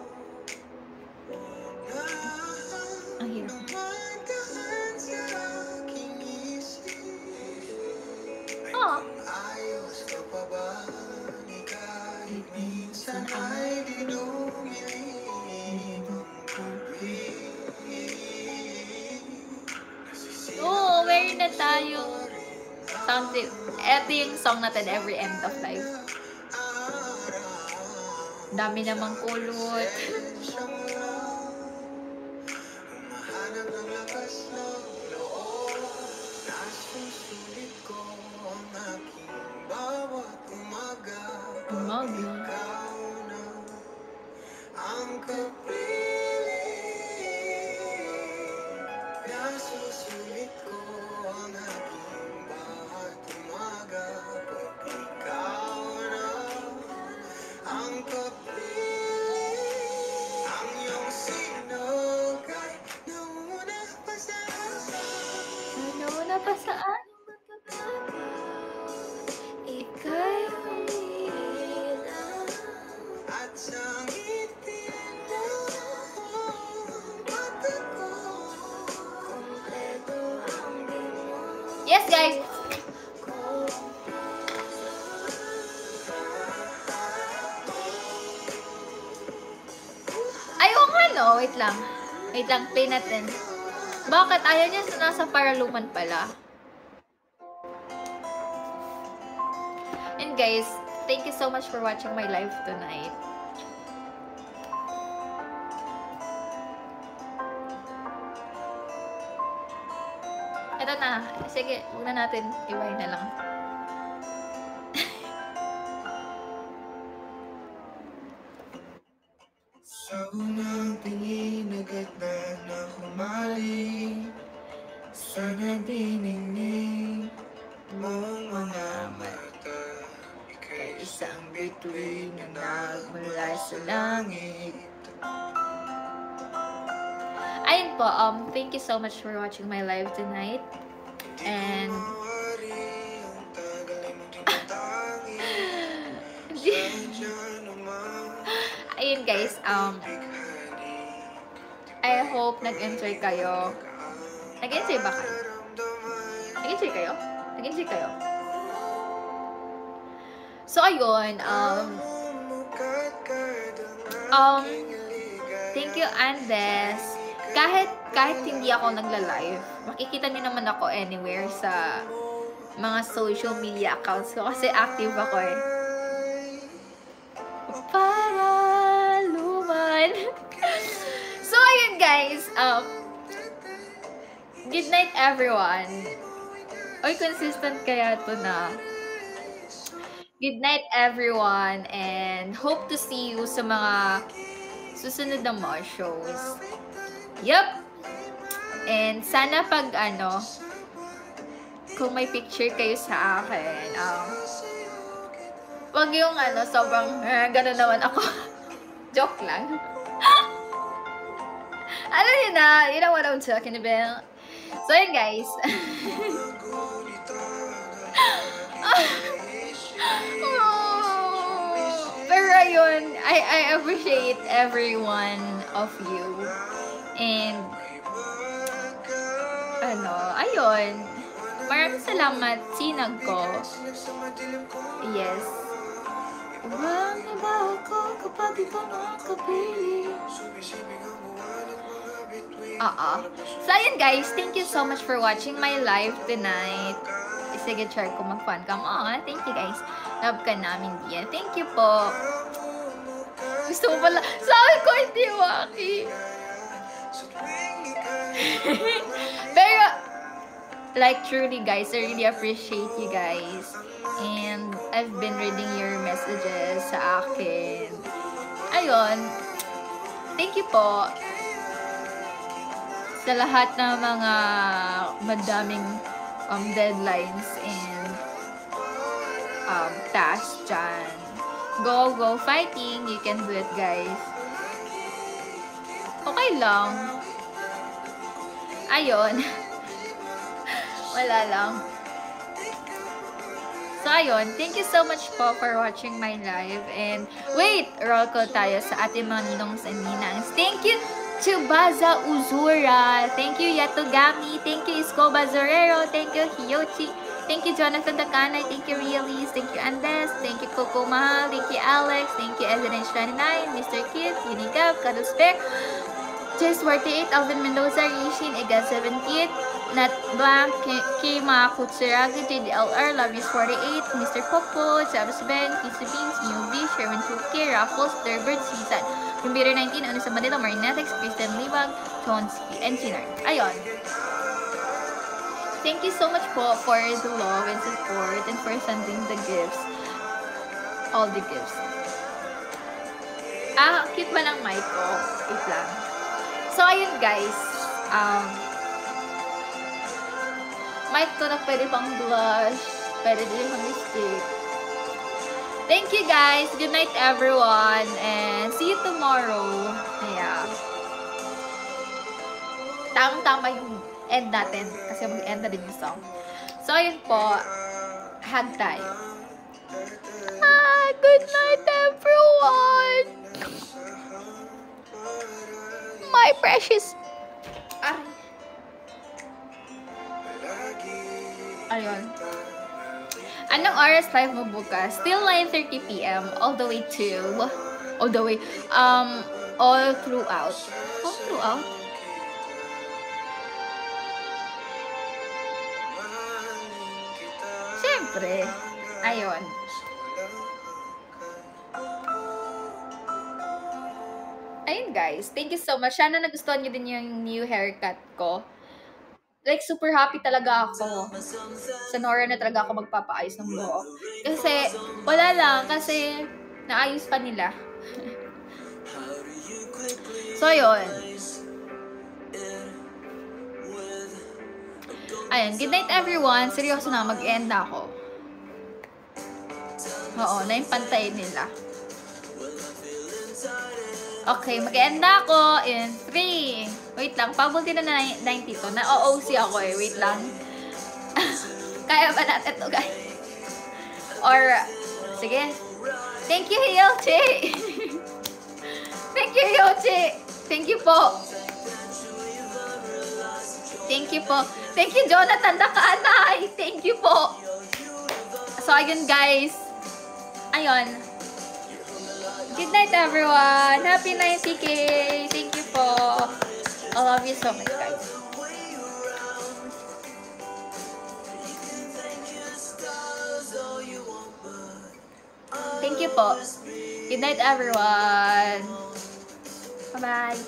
na Ang hirap. namatahan sa aking isip. Oh. Ayos ka pa ba? Ni kahit minsan ay di dumilip ang pag-ibig. Oo, meron na tayo. Something. Ito yung song natin every end of life. Dami namang kulot. Humahanap ng lakas ng loob. Nasusulit ko ang aking bawat umaga. Pag ikaw na ang kapiling. Nasusulit ko ang aking bawat umaga. Pag ikaw na ang kapiling. Ang iyong sinog ay nauna pa sa Ano na pa saan? Ika'y umiilang. at sa ngiti mo. Mata ko kompleto ang limos. Yes, guys! Ayoko, no? Wait lang. Wait lang, play natin. Bakit? Ayaw niya nasa paraluman pala. And guys, thank you so much for watching my live tonight. Ito na. Sige, huwag na natin. Iwain na lang. Sa unang tingin agad na humaling, sana dinignig mong mga mata. Ika'y isang bituin na nagmula sa langit. Ayun po, thank you so much for watching my live tonight. And ayun guys, I hope nag-enjoy kayo. Nag-enjoy ba kayo? Nag-enjoy kayo? Nag-enjoy kayo? So ayun, thank you Andes. Kahit hindi ako nagla-live, makikita niyo naman ako anywhere sa mga social media accounts ko kasi active ako eh. Para luman. So ayun guys, good night everyone. Oy, consistent kaya to na. Good night everyone and hope to see you sa mga susunod na mga shows. Yup! And sana pag kung may picture kayo sa akin, wag yung sobrang gano'n naman ako. Joke lang. Ano yun na? You know what I'm talking about? So yun guys. Pero ayun, I appreciate every one of you. And ayun. Maraming salamat, sinag ko. Yes. Wala ba ako kapag ikaw nakakapili? So ayun guys, thank you so much for watching my live tonight. Sige, share ko mag-fun cam. Thank you guys. Love ka namin diyan. Thank you po. Gusto mo pala. Sabi ko, hindi waki. Pero, like truly guys, I really appreciate you guys. And I've been reading your messages sa akin. Ayun. Thank you po. Sa lahat ng mga madaming deadlines and tasks dyan. Go fighting. You can do it, guys. Okay lang. Ayun. Wala lang. So, ayun. Thank you so much po for watching my live. And, wait! Roll call tayo sa ating mga ninongs and ninangs. Thank you to Baza Uzura. Thank you, Yatogami. Thank you, Isko Bazorero. Thank you, Hiyochi. Thank you, Jonathan Dakanay. Thank you, Realies. Thank you, Andes. Thank you, Coco Mahal. Thank you, Alex. Thank you, Evidence29. Mr. Kid. Unigab. Cuddle Spec. Just 48. Alvin Mendoza. Rishin. Ega 78. Nat Blanc. Kima Kutsuragi. JDLR. Lovies 48. Mr. Popo. Sabas Ben. Kisa Beans. Newbie. Sherwin 2K. Raffles. Thunderbird Season. Computer 19, ano sa Manila, Marinetics, Kristen Libag, Chonsky, and Chinar. Ayun. Thank you so much po for the love and support and for sending the gifts. All the gifts. Cute ba ng mic ko? Wait lang. So, ayun guys. Mic ko na pwede pang blush. Pwede din pang lipstick. Thank you guys. Good night everyone. And see you tomorrow. Yeah. Tamang-tama yung end natin. Kasi mag-end na din yung song. So, ayun po. Hug tayo. Good night everyone. My precious. Ayun. Anong oras live mo bukas? Still 9:30 PM all the way throughout. All throughout? syempre. Ayun. Ayun guys, thank you so much. Sana nagustuhan nyo din yung new haircut ko. Like, super happy talaga ako. Sa Nora na talaga ako magpapaayos ng buhok. Kasi, wala lang. Kasi, naayos pa nila. So, yun. Ayun, good night everyone. Seryoso na, mag-end na ako. Oo, na yung pantay nila. Okay, mag-end na ako in 3. Wait lang, pabulti na 90 to. Na-OOC ako eh. Wait lang. Kaya ba natin to, guys? Or, sige. Thank you, Yoche! Thank you, Yoche! Thank you po. Thank you po. Thank you, Jonathan Dakanay! Thank you po. So, ayun, guys. Ayun. Good night, everyone. Happy 90K. Thank you po. I love you so much, guys. Thank you po. Good night, everyone. Bye-bye.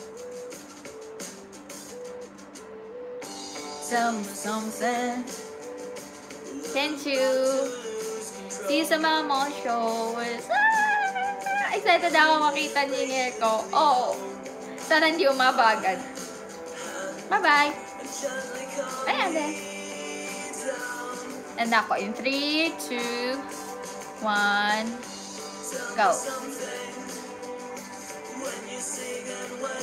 Something. Thank you. See you sa mga more shows. Excited ako makita niyo yung hair ko. Oh, sana hindi umabagan. Bye-bye. Ayan din. And ako in 3, 2, 1, go.